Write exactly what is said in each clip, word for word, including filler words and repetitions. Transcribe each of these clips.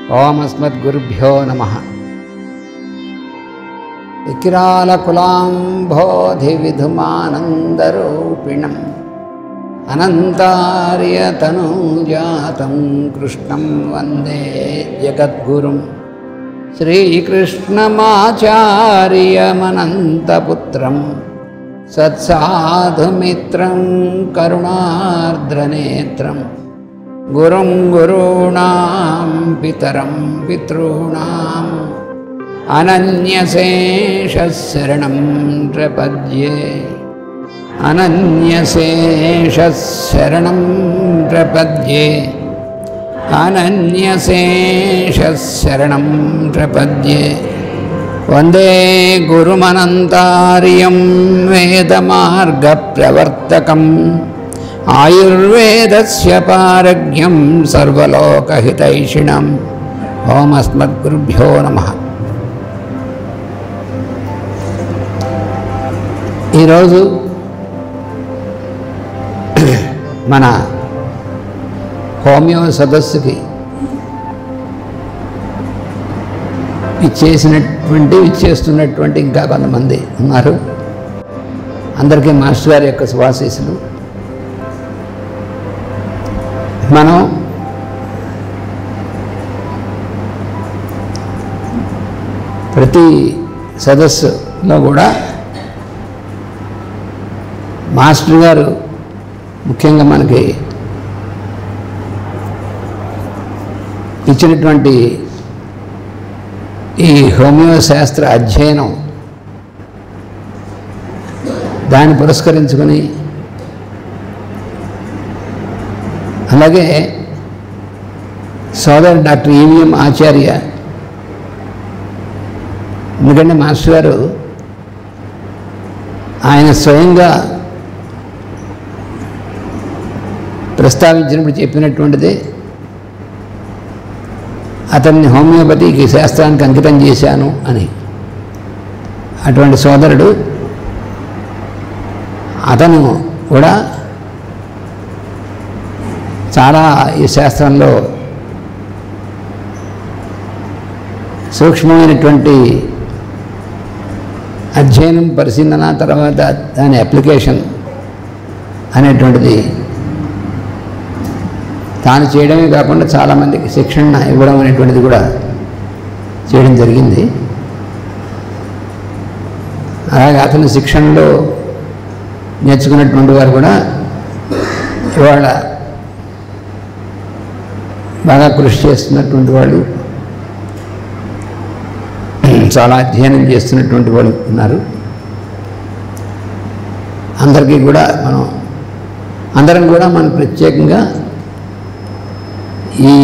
ఓం అస్మద్గురుభ్యో నమః. వికిరాలకులాంబోధివిధుమానందరూపిణం అనంతార్యతనూజాతం కృష్ణం వందే జగద్గురుం. శ్రీకృష్ణమాచార్యమనంతపుత్రం సత్సాధుమిత్రం కరుణార్ద్రనేత్రం గురుం గురూణాం పితరం పితॄణాం అనన్యశేషశరణం ప్రపద్యే అనన్యశేషశరణం ప్రపద్యే అనన్యశేషశరణం ప్రపద్యే. వందే గురుమనంతార్యం వేదమార్గప్రవర్తకం ఆయుర్వేదస్య పారగ్యం సర్వలోకహితైషిణం. ఓం అస్మద్గురుభ్యో నమః. ఈరోజు మన హోమియో సదస్సుకి ఇచ్చేసినటువంటి ఇచ్చేస్తున్నటువంటి ఇంకా కొంతమంది ఉన్నారు. అందరికీ మాస్టర్ గారి యొక్క శుభాశీస్సులు. మనం ప్రతి సదస్సులో కూడా మాస్టర్ గారు ముఖ్యంగా మనకి ఇచ్చినటువంటి ఈ హోమియో శాస్త్ర అధ్యయనం దాన్ని పురస్కరించుకొని, అలాగే సోదరు డాక్టర్ ఈవీఎం ఆచార్య, ఎందుకంటే మాస్టర్ గారు ఆయన స్వయంగా ప్రస్తావించినప్పుడు చెప్పినటువంటిది, అతన్ని హోమియోపతికి శాస్త్రానికి అంకితం చేశాను అని. అటువంటి సోదరుడు అతను కూడా చాలా ఈ శాస్త్రంలో సూక్ష్మమైనటువంటి అధ్యయనం, పరిశీలన, తర్వాత దాని అప్లికేషన్ అనేటువంటిది తాను చేయడమే కాకుండా చాలామందికి శిక్షణ ఇవ్వడం అనేటువంటిది కూడా చేయడం జరిగింది. అలాగే అతని శిక్షణలో నేర్చుకున్నటువంటి వారు కూడా ఇవాళ బాగా కృషి చేస్తున్నటువంటి వాళ్ళు, చాలా అధ్యయనం చేస్తున్నటువంటి వాళ్ళు ఉన్నారు. అందరికీ కూడా మనం అందరం కూడా మనం ప్రత్యేకంగా ఈ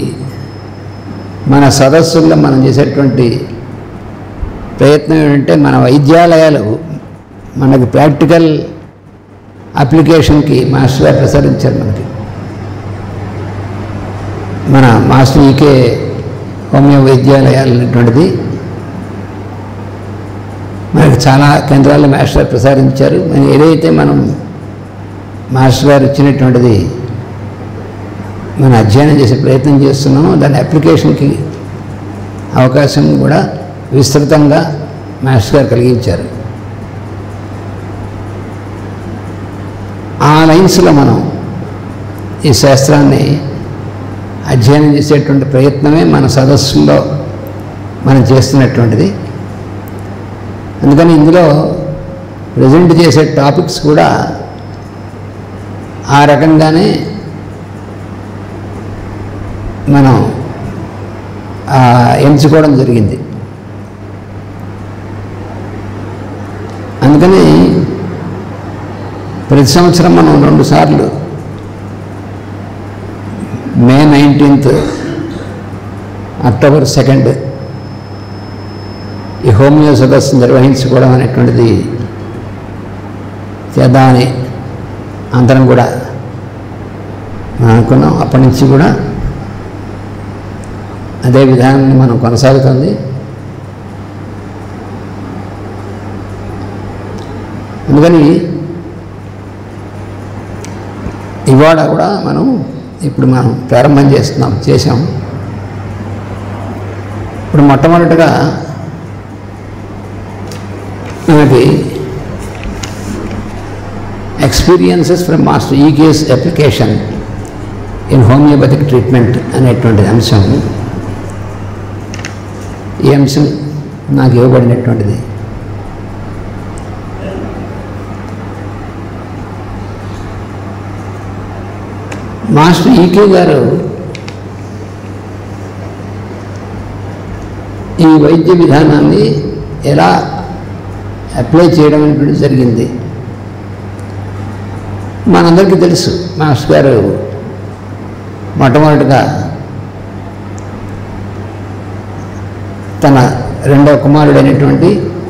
మన సదస్సుల్లో మనం చేసేటువంటి ప్రయత్నం ఏంటంటే, మన వైద్యాలయాలు మనకి ప్రాక్టికల్ అప్లికేషన్కి మాస్టర్ గారు ప్రసాదించారు. మనకి మన మాస్టర్ ఈకే హోమియో వైద్యాలయాలు అనేటువంటిది మనకి చాలా కేంద్రాల్లో మాస్టర్ గారు ప్రసాదించారు. మనం ఏదైతే మనం మాస్టర్ గారు ఇచ్చినటువంటిది మనం అధ్యయనం చేసే ప్రయత్నం చేస్తున్నామో దాని అప్లికేషన్కి అవకాశం కూడా విస్తృతంగా మాస్టర్ గారు కలిగించారు. ఆ లైన్స్లో మనం ఈ శాస్త్రాన్ని అధ్యయనం చేసేటువంటి ప్రయత్నమే మన సదస్సుల్లో మనం చేస్తున్నటువంటిది. అందుకని ఇందులో ప్రజెంట్ చేసే టాపిక్స్ కూడా ఆ రకంగానే మనం ఎంచుకోవడం జరిగింది. అందుకని ప్రతి సంవత్సరం మనం రెండుసార్లు మే నైన్టీన్త్, అక్టోబర్ సెకండ్ ఈ హోమియో సదస్సు నిర్వహించుకోవడం అనేటువంటిది చేద్దామని అందరం కూడా మనం అనుకున్నాం. అప్పటి నుంచి కూడా అదే విధానాన్ని మనం కొనసాగుతుంది. అందుకని ఇవాళ కూడా మనం ఇప్పుడు మనం ప్రారంభం చేస్తున్నాం చేసాం ఇప్పుడు మొట్టమొదటిగా మనకి ఎక్స్పీరియన్సెస్ ఫ్రమ్ మాస్టర్ ఈ case application in homeopathic treatment అనేటువంటి అంశం, ఈ అంశం నాకు ఇవ్వబడినటువంటిది. మాస్టర్ ఈకే గారు ఈ వైద్య విధానాన్ని ఎలా అప్లై చేయడం అనేటువంటి జరిగింది. మనందరికీ తెలుసు మాస్టర్ గారు మొట్టమొదటిగా తన రెండవ కుమారుడైనటువంటి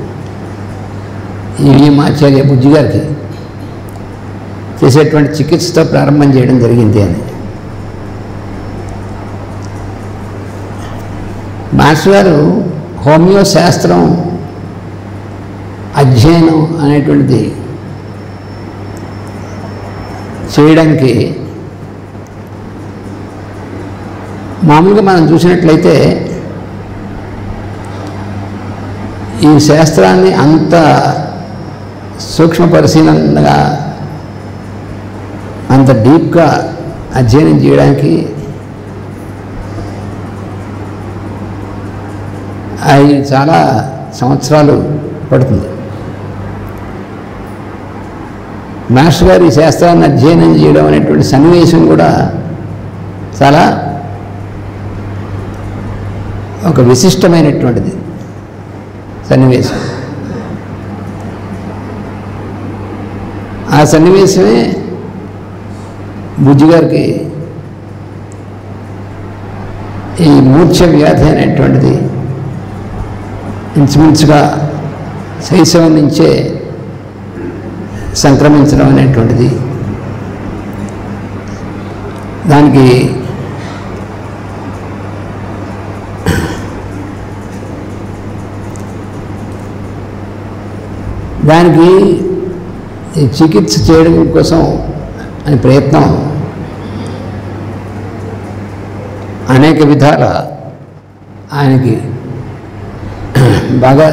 ఈ ఆచార్య బుజ్జి గారికి చేసేటువంటి చికిత్సతో ప్రారంభం చేయడం జరిగింది అని. మాస్టర్ గారు హోమియో శాస్త్రం అధ్యయనం అనేటువంటిది చేయడానికి మామూలుగా మనం చూసినట్లయితే ఈ శాస్త్రాన్ని అంత సూక్ష్మ పరిశీలనగా అంత డీప్గా అధ్యయనం చేయడానికి అది చాలా సంవత్సరాలు పడుతుంది. మాస్టర్ గారు ఈ శాస్త్రాన్ని అధ్యయనం చేయడం అనేటువంటి సన్నివేశం కూడా చాలా ఒక విశిష్టమైనటువంటిది సన్నివేశం. ఆ సన్నివేశమే బుజ్జి గారికి ఈ మూర్ఛ వ్యాధి అనేటువంటిది ఇంచుమించుగా శైశవం నుంచే సంక్రమించడం అనేటువంటిది, దానికి దానికి చికిత్స చేయడం కోసం అని ప్రయత్నం అనేక విధాల ఆయనకి బాగా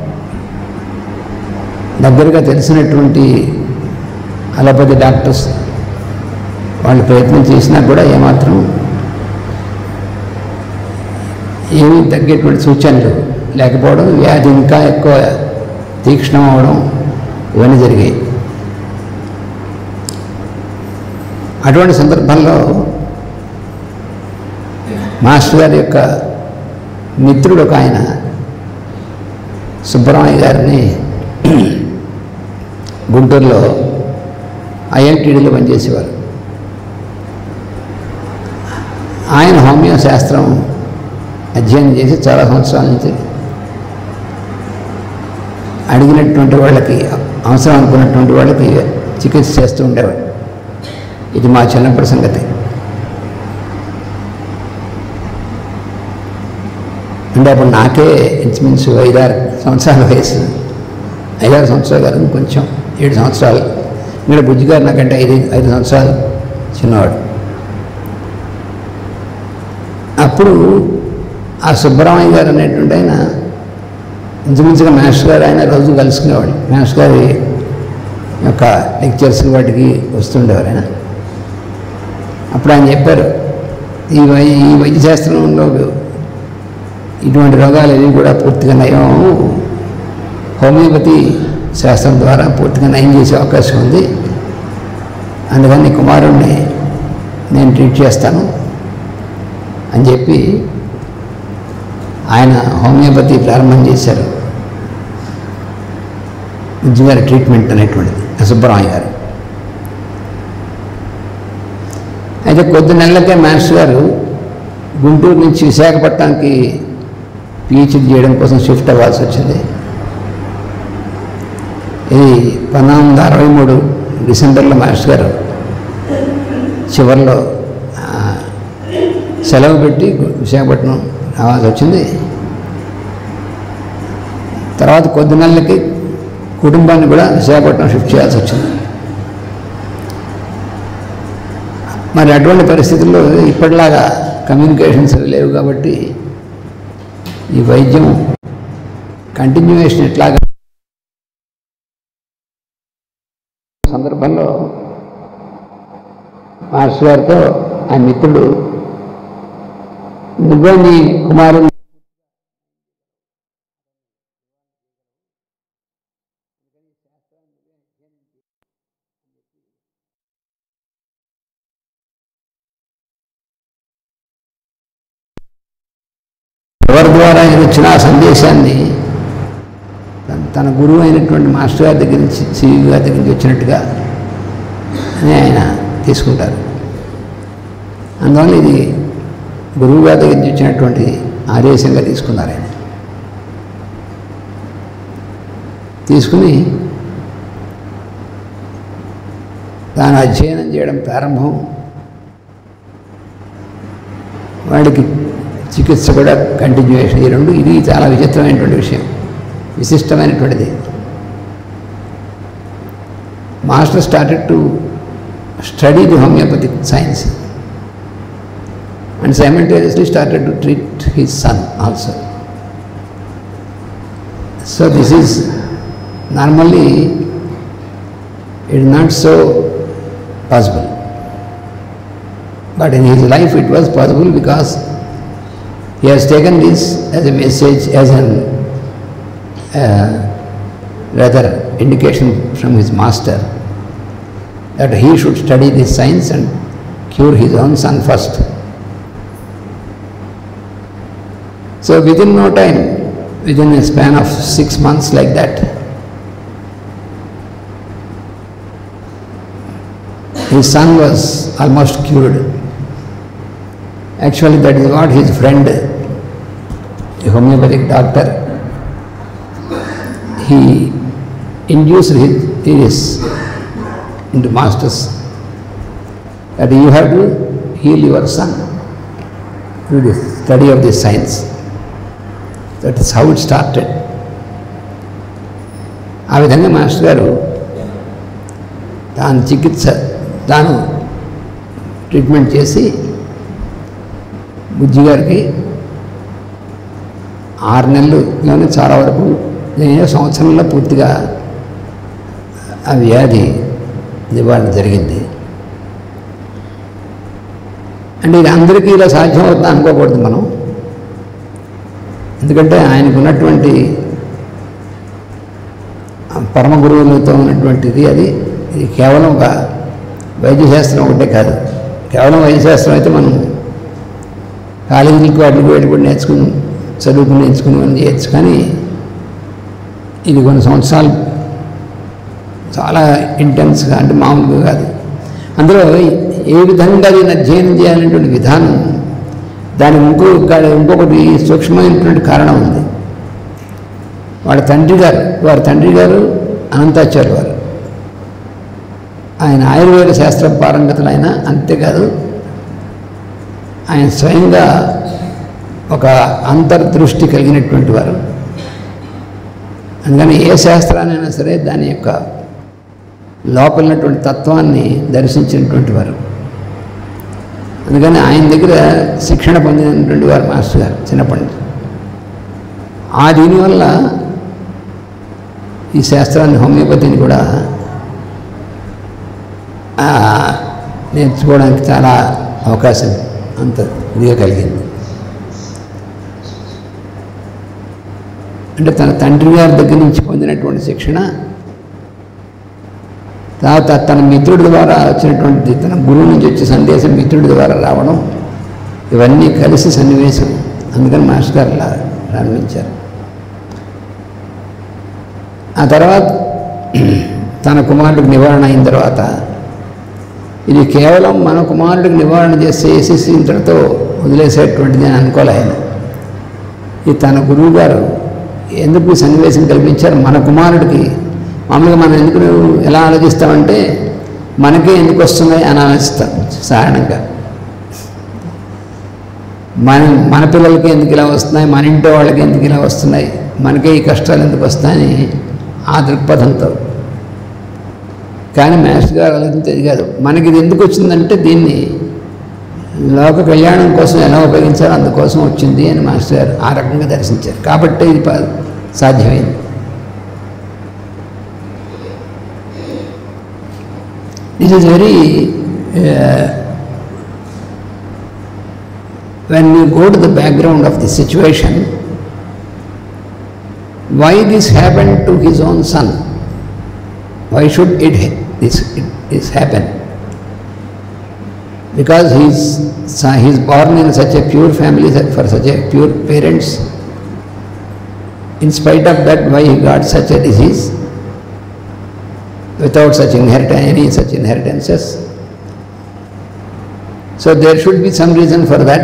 దగ్గరగా తెలిసినటువంటి అలోపతి డాక్టర్స్ వాళ్ళు ప్రయత్నం చేసినా కూడా ఏమాత్రం ఏమీ తగ్గేటువంటి సూచనలు లేకపోవడం, వ్యాధి ఇంకా ఎక్కువ తీక్ష్ణం అవడం ఇవన్నీ జరిగాయి. అటువంటి సందర్భంలో మాస్టర్ గారి యొక్క మిత్రుడు ఒక ఆయన సుబ్బరామయ్య గారిని గుంటూరులో ఐఎన్టీడీలో పనిచేసేవారు. ఆయన హోమియో శాస్త్రం అధ్యయనం చేసి చాలా సంవత్సరాల నుంచి అడిగినటువంటి వాళ్ళకి, అవసరం అనుకున్నటువంటి వాళ్ళకి చికిత్స చేస్తూ ఉండేవాడు. ఇది మా చిన్నప్పటి సంగతి. అంటే అప్పుడు నాకే ఇంచుమించు ఐదారు సంవత్సరాల వయసు, ఐదారు సంవత్సరాలు కాదు, కొంచెం ఏడు సంవత్సరాలు. ఇక్కడ బుజ్జి గారు నాకంటే ఐదు ఐదు సంవత్సరాలు చిన్నవాడు. అప్పుడు ఆ సుబ్బరామయ్య గారు అనేటువంటి ఆయన ఇంచుమించుగా మాస్టర్ గారు ఆయన రోజు కలుసుకునేవాడు. మాస్టర్ గారి యొక్క లెక్చర్స్ వాటికి వస్తుండేవారు ఆయన. అప్పుడు ఆయన చెప్పారు, ఈ వై ఈ వైద్య శాస్త్రంలో ఇటువంటి రోగాలు ఏవి కూడా పూర్తిగా నయం హోమియోపతి శాస్త్రం ద్వారా పూర్తిగా నయం చేసే అవకాశం ఉంది. అందుకని కుమారుణ్ణి నేను ట్రీట్ చేస్తాను అని చెప్పి ఆయన హోమియోపతి ప్రారంభం చేశారు. బుజ్జి గారి ట్రీట్మెంట్ అనేటువంటిది సుబ్బరామయ్య గారు. అయితే కొద్ది నెలలకే మాస్టర్ గారు గుంటూరు నుంచి విశాఖపట్నానికి పిహెచ్డీ చేయడం కోసం షిఫ్ట్ అవ్వాల్సి వచ్చింది. ఇది పంతొమ్మిది వందల అరవై మూడు డిసెంబర్లో మాస్టర్ గారు చివరిలో సెలవు పెట్టి విశాఖపట్నం రావాల్సి వచ్చింది. తర్వాత కొద్ది నెలలకి కుటుంబాన్ని కూడా విశాఖపట్నం షిఫ్ట్ చేయాల్సి వచ్చింది. మరి అటువంటి పరిస్థితుల్లో ఇప్పటిలాగా కమ్యూనికేషన్స్ లేవు కాబట్టి ఈ వైద్యం కంటిన్యూయేషన్ ఎట్లాగా సందర్భంలో మాస్టర్ గారితో ఆ మిత్రుడు నువ్వే నీ కుమారుని ఎవరి ద్వారా వచ్చిన ఆ సందేశాన్ని తన గురువు అయినటువంటి మాస్టర్ గారి దగ్గర నుంచి సివి గారి దగ్గర నుంచి వచ్చినట్టుగా అని ఆయన తీసుకుంటారు. అందువల్ల ఇది గురువు గారి దగ్గర నుంచి వచ్చినటువంటి ఆదేశంగా తీసుకున్నారు. ఆయన తీసుకుని తాను అధ్యయనం చేయడం ప్రారంభం, వాడికి చికిత్స కూడా కంటిన్యూయేషన్. ఈ రెండు ఇది చాలా విచిత్రమైనటువంటి విషయం, విశిష్టమైనటువంటిది. Master started to study the homeopathic science and simultaneously started to treat his son also. So this is normally it is not so possible, but in his life it was possible because he has taken this as a message, as an uh, rather indication from his master that he should study this science and cure his own son first. So within no time, within a span of six months like that, his son was almost cured. Actually, that is what his friend, a homeopathic doctor, he induced his, his into masters that you have to heal your son through the study of this science. That is how it started. ఆ విధంగా master గారు తాను చికిత్స తాను treatment చేసి బుజ్జి గారికి ఆరు నెలలులోనే చాలా వరకు నేను సంవత్సరంలో పూర్తిగా ఆ వ్యాధి నివారణ జరిగింది. అంటే ఇది అందరికీ ఇలా సాధ్యం అవుతుంది అనుకోకూడదు మనం. ఎందుకంటే ఆయనకు ఉన్నటువంటి పరమ గురువులతో ఉన్నటువంటిది అది ఇది కేవలం ఒక వైద్యశాస్త్రం ఒకటే కాదు. కేవలం వైద్యశాస్త్రం అయితే మనం కాలేజీలకు వాటికి వెళ్ళి కూడా నేర్చుకుని చదువుకుని నేర్చుకుని అని చేయొచ్చు. కానీ ఇది కొన్ని సంవత్సరాలు చాలా ఇంటెన్స్గా, అంటే మామూలుగా కాదు. అందులో ఏ విధంగా దీన్ని అధ్యయనం చేయాలనేటువంటి విధానం, దానికి ఇంకో ఇంకొకటి సూక్ష్మమైనటువంటి కారణం ఉంది. వాళ్ళ తండ్రి గారు వారి తండ్రి గారు అనంతాచార్య వారు, ఆయన ఆయుర్వేద శాస్త్ర పారంగతులు. ఆయన అంతేకాదు, ఆయన స్వయంగా ఒక అంతర్దృష్టి కలిగినటువంటి వారు. అందుకని ఏ శాస్త్రాన్నైనా సరే దాని యొక్క లోపలన్నటువంటి తత్వాన్ని దర్శించినటువంటి వారు. అందుకని ఆయన దగ్గర శిక్షణ పొందినటువంటి వారు మాస్టర్ గారు చిన్నప్పటి నుంచి. ఆ దీనివల్ల ఈ శాస్త్రాన్ని, హోమియోపతిని కూడా నేర్చుకోవడానికి చాలా అవకాశం అంత ఇదిగా కలిగింది. అంటే తన తండ్రి గారి దగ్గర నుంచి పొందినటువంటి శిక్షణ, తర్వాత తన మిత్రుడి ద్వారా వచ్చినటువంటి, తన గురువు నుంచి వచ్చే సందేశం మిత్రుడి ద్వారా రావడం, ఇవన్నీ కలిసి సన్నివేశం. అందుకని మాస్టర్ గారు ఇలా ప్రారంభించారు. ఆ తర్వాత తన కుమారుడికి నివారణ అయిన తర్వాత, ఇది కేవలం మన కుమారుడికి నివారణ చేస్తే ఏసీసీ ఇంతటితో వదిలేసేటువంటిది అని అనుకోలే ఆయన. ఇది తన గురువు గారు ఎందుకు సన్నివేశం కల్పించారు, మన కుమారుడికి. మామూలుగా మనం ఎందుకు ఎలా ఆలోచిస్తామంటే మనకే ఎందుకు వస్తున్నాయి అని ఆలోచిస్తాం సాధారణంగా. మన మన పిల్లలకి ఎందుకు ఇలా వస్తున్నాయి, మన ఇంట్లో వాళ్ళకి ఎందుకు ఇలా వస్తున్నాయి, మనకే ఈ కష్టాలు ఎందుకు వస్తాయని ఆ దృక్పథంతో. కానీ మాస్టర్ గారు ఆలోచించేది కాదు, మనకి ఇది ఎందుకు వచ్చిందంటే దీన్ని లోక కళ్యాణం కోసం ఎలా ఉపయోగించాలో అందుకోసం వచ్చింది అని మాస్టర్ గారు ఆ రకంగా దర్శించారు. కాబట్టి ఇది సాధ్యమైంది. This is very when we go to the background of the situation, why this happened to his own son? Why should it this it, this happen? Because he is he is born in such a pure family, for such a pure parents. In spite of that, why he got such a disease without such inheritance, any such inheritances? So there should be some reason for that.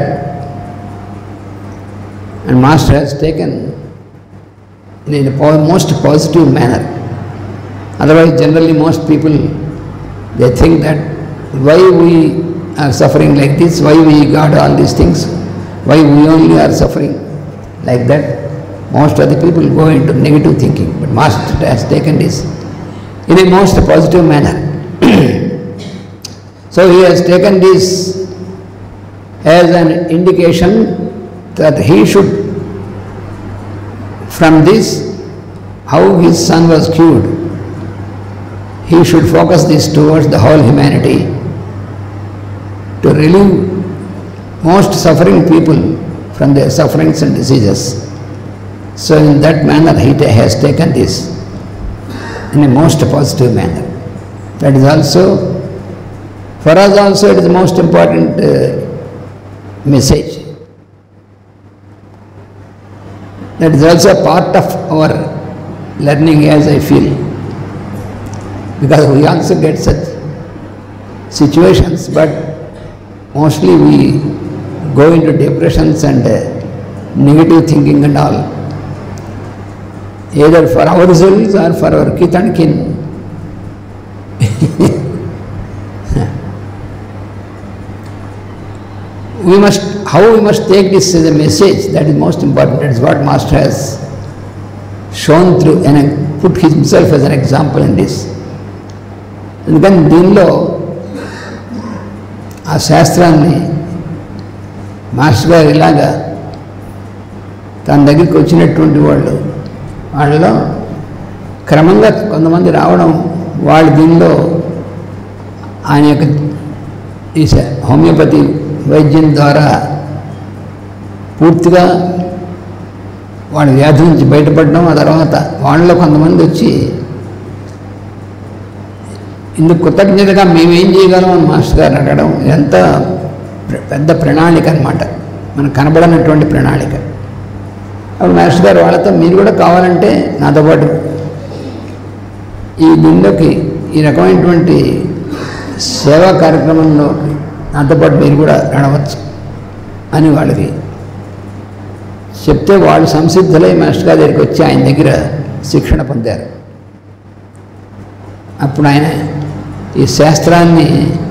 And Master has taken in a most positive manner. Otherwise, generally most people, they think that why we are suffering like this, why we got all these things, why we only are suffering like that. Most of the people go into negative thinking, but Master has taken this in a most positive manner. So he has taken this as an indication that he should, from this, how his son was cured, he should focus this towards the whole humanity to relieve most suffering people from their sufferings and diseases. So in that manner he has taken this in a most positive manner. That is also, for us also it is the most important uh, message. That is also a part of our learning, as I feel, because we also get such situations, but mostly we go into depressions and uh, negative thinking and all, either for ourselves or for our kith and kin. We must, how we must take this as a message, that is most important. That is what Master has shown through and put himself as an example in this. అందుకని దీనిలో ఆ శాస్త్రాన్ని master గారు ఇలాగా తన దగ్గరికి వచ్చినటువంటి వాళ్ళు వాళ్ళలో క్రమంగా కొంతమంది రావడం, వాళ్ళు దీనిలో ఆయన యొక్క ఈ హోమియోపతి వైద్యం ద్వారా పూర్తిగా వాళ్ళ వ్యాధి నుంచి బయటపడడం, ఆ తర్వాత వాళ్ళలో కొంతమంది వచ్చి ఇందుకు కృతజ్ఞతగా మేమేం చేయగలం అని మాస్టర్ గారు అడగడం, ఎంత పెద్ద ప్రణాళిక అన్నమాట, మనకు కనబడనటువంటి ప్రణాళిక. అప్పుడు మాస్టర్ గారు వాళ్ళతో, మీరు కూడా కావాలంటే నాతో పాటు ఈ దీనిలోకి, ఈ రకమైనటువంటి సేవా కార్యక్రమంలో నాతో పాటు మీరు కూడా నడవచ్చు అని వాళ్ళకి చెప్తే, వాళ్ళు సంసిద్ధులై మాస్టర్ గారి దగ్గరికి వచ్చి ఆయన దగ్గర శిక్షణ పొందారు. అప్పుడు ఆయన ఈ శాస్త్రాన్ని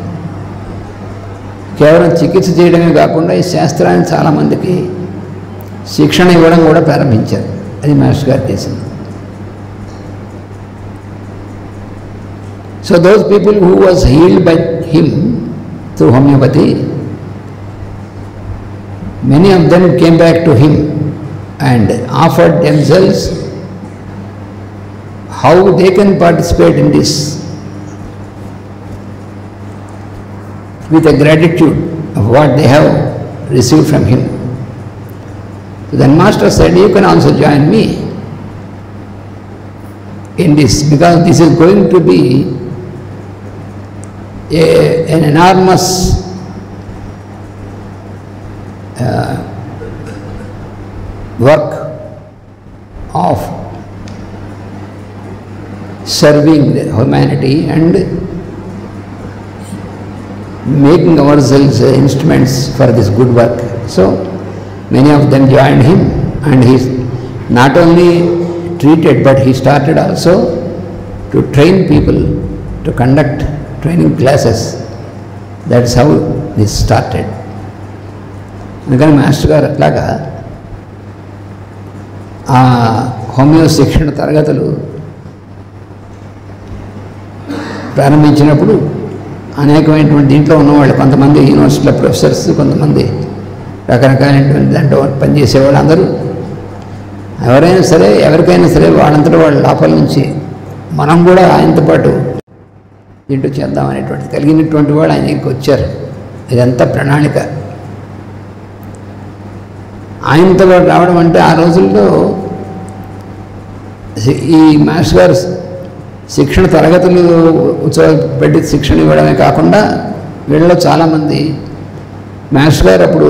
కేవలం చికిత్స చేయడమే కాకుండా ఈ శాస్త్రాన్ని చాలామందికి శిక్షణ ఇవ్వడం కూడా ప్రారంభించారు. అది మాస్టర్ గారు చేసింది. So those people who was healed by him through homeopathy, many of them came back to him and offered themselves how they can participate in this with a gratitude of what they have received from him. So then Master said, you can also join me in this, because this is going to be a, an enormous uh, work of serving the humanity and making ourselves instruments for this good work. So many of them joined him, and he not only treated, but he started also to train people to conduct training classes. That's how this started. అందుకని master గారు అట్లాగా ఆ homeo శిక్షణ తరగతులు ప్రారంభించినప్పుడు అనేకమైనటువంటి దీంట్లో ఉన్నవాళ్ళు, కొంతమంది యూనివర్సిటీలో ప్రొఫెసర్స్, కొంతమంది రకరకాలైనటువంటి దాంట్లో పనిచేసేవాళ్ళు, అందరూ ఎవరైనా సరే ఎవరికైనా సరే వాళ్ళంతటా వాళ్ళ లోపల నుంచి మనం కూడా ఆయనతో పాటు దీంట్లో చేద్దామనేటువంటి కలిగినటువంటి వాళ్ళు ఆయన ఇంటికి వచ్చారు. ఇదంతా ప్రణాళిక. ఆయనతో పాటు రావడం అంటే ఆ రోజుల్లో ఈ మాస్టర్ గారు శిక్షణ తరగతులు ఉత్సవాలు పెట్టి శిక్షణ ఇవ్వడమే కాకుండా వీళ్ళలో చాలామంది మాస్టర్ గారు అప్పుడు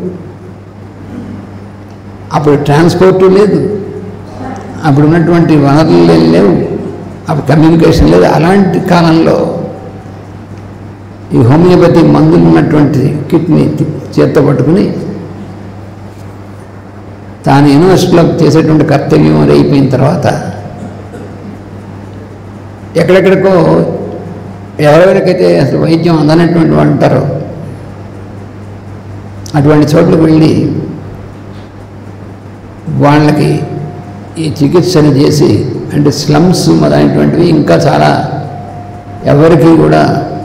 అప్పుడు ట్రాన్స్పోర్టు లేదు, అప్పుడు ఉన్నటువంటి వనరులు లేవు, అప్పుడు కమ్యూనికేషన్ లేదు. అలాంటి కాలంలో ఈ హోమియోపతి మందులు ఉన్నటువంటి కిట్ని చేత్తో పట్టుకుని తాను యూనివర్సిటీలో చేసేటువంటి కర్తవ్యం అది అయిపోయిన తర్వాత ఎక్కడెక్కడికో ఎవరెవరికైతే అసలు వైద్యం అందనటువంటి వాళ్ళు ఉంటారో అటువంటి చోట్లకు వెళ్ళి వాళ్ళకి ఈ చికిత్సను చేసి, అంటే స్లమ్స్ మొదలైనటువంటివి ఇంకా చాలా ఎవరికి కూడా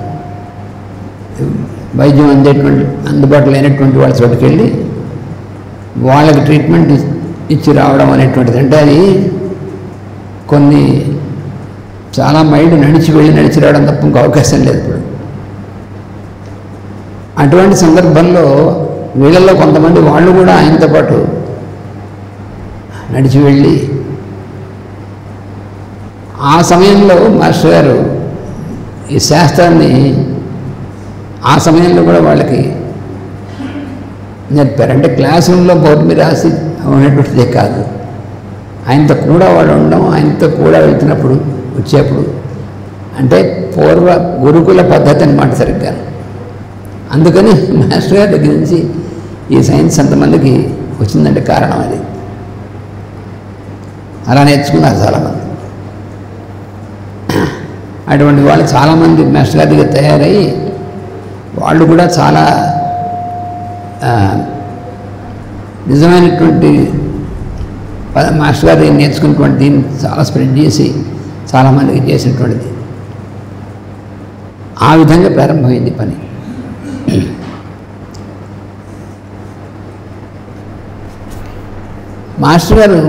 వైద్యం అందేటువంటి అందుబాటులో లేనటువంటి వాళ్ళ చోటుకి వెళ్ళి వాళ్ళకి ట్రీట్మెంట్ ఇచ్చి రావడం అనేటువంటిది. అంటే అది కొన్ని చాలా మైళ్ళు నడిచి వెళ్ళి నడిచి రావడం తప్ప ఇంకో అవకాశం లేదు ఇప్పుడు. అటువంటి సందర్భంలో వీళ్ళల్లో కొంతమంది వాళ్ళు కూడా ఆయనతో పాటు నడిచి వెళ్ళి ఆ సమయంలో మాస్టర్ గారు ఈ శాస్త్రాన్ని ఆ సమయంలో కూడా వాళ్ళకి నేర్పారు. అంటే క్లాస్ రూమ్లో బోర్డు మీద రాసి ఉన్నటువంటిదే కాదు, ఆయనతో కూడా వాళ్ళు ఉండడం, ఆయనతో కూడా వెళ్తున్నప్పుడు వచ్చేప్పుడు అంటే పూర్వ గురుకుల పద్ధతి అన్నమాట సరిగ్గా. అందుకని మాస్టర్ గారి దగ్గర నుంచి ఈ సైన్స్ అంతమందికి వచ్చిందంటే కారణం అది. అలా నేర్చుకున్నారు చాలామంది. అటువంటి వాళ్ళు చాలామంది మాస్టర్ గారి దగ్గర తయారయ్యి వాళ్ళు కూడా చాలా నిజమైనటువంటి మాస్టర్ గారు నేర్చుకున్నటువంటి దీన్ని చాలా స్ప్రెడ్ చేసి చాలామందికి చేసినటువంటిది. ఆ విధంగా ప్రారంభమైంది పని. మాస్టర్ గారు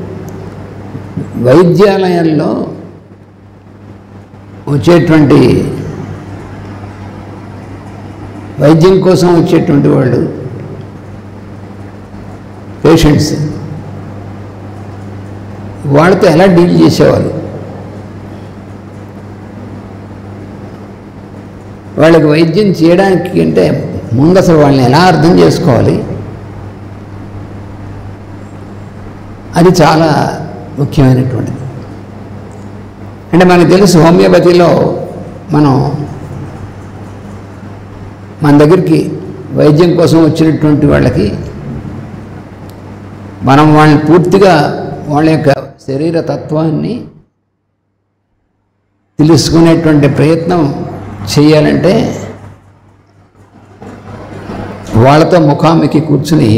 వైద్యాలయాల్లో వచ్చేటువంటి వైద్యం కోసం వచ్చేటువంటి వాళ్ళు పేషెంట్స్ వాళ్ళతో ఎలా డీల్ చేసేవారు, వాళ్ళకి వైద్యం చేయడానికి అంటే ముందు అసలు వాళ్ళని ఎలా అర్థం చేసుకోవాలి, అది చాలా ముఖ్యమైనటువంటిది. అంటే మనకు తెలుసు హోమియోపతిలో మనం మన దగ్గరికి వైద్యం కోసం వచ్చినటువంటి వాళ్ళకి మనం వాళ్ళని పూర్తిగా వాళ్ళ యొక్క శరీర తత్వాన్ని తెలుసుకునేటువంటి ప్రయత్నం చేయాలంటే వాళ్ళతో ముఖాముఖి కూర్చుని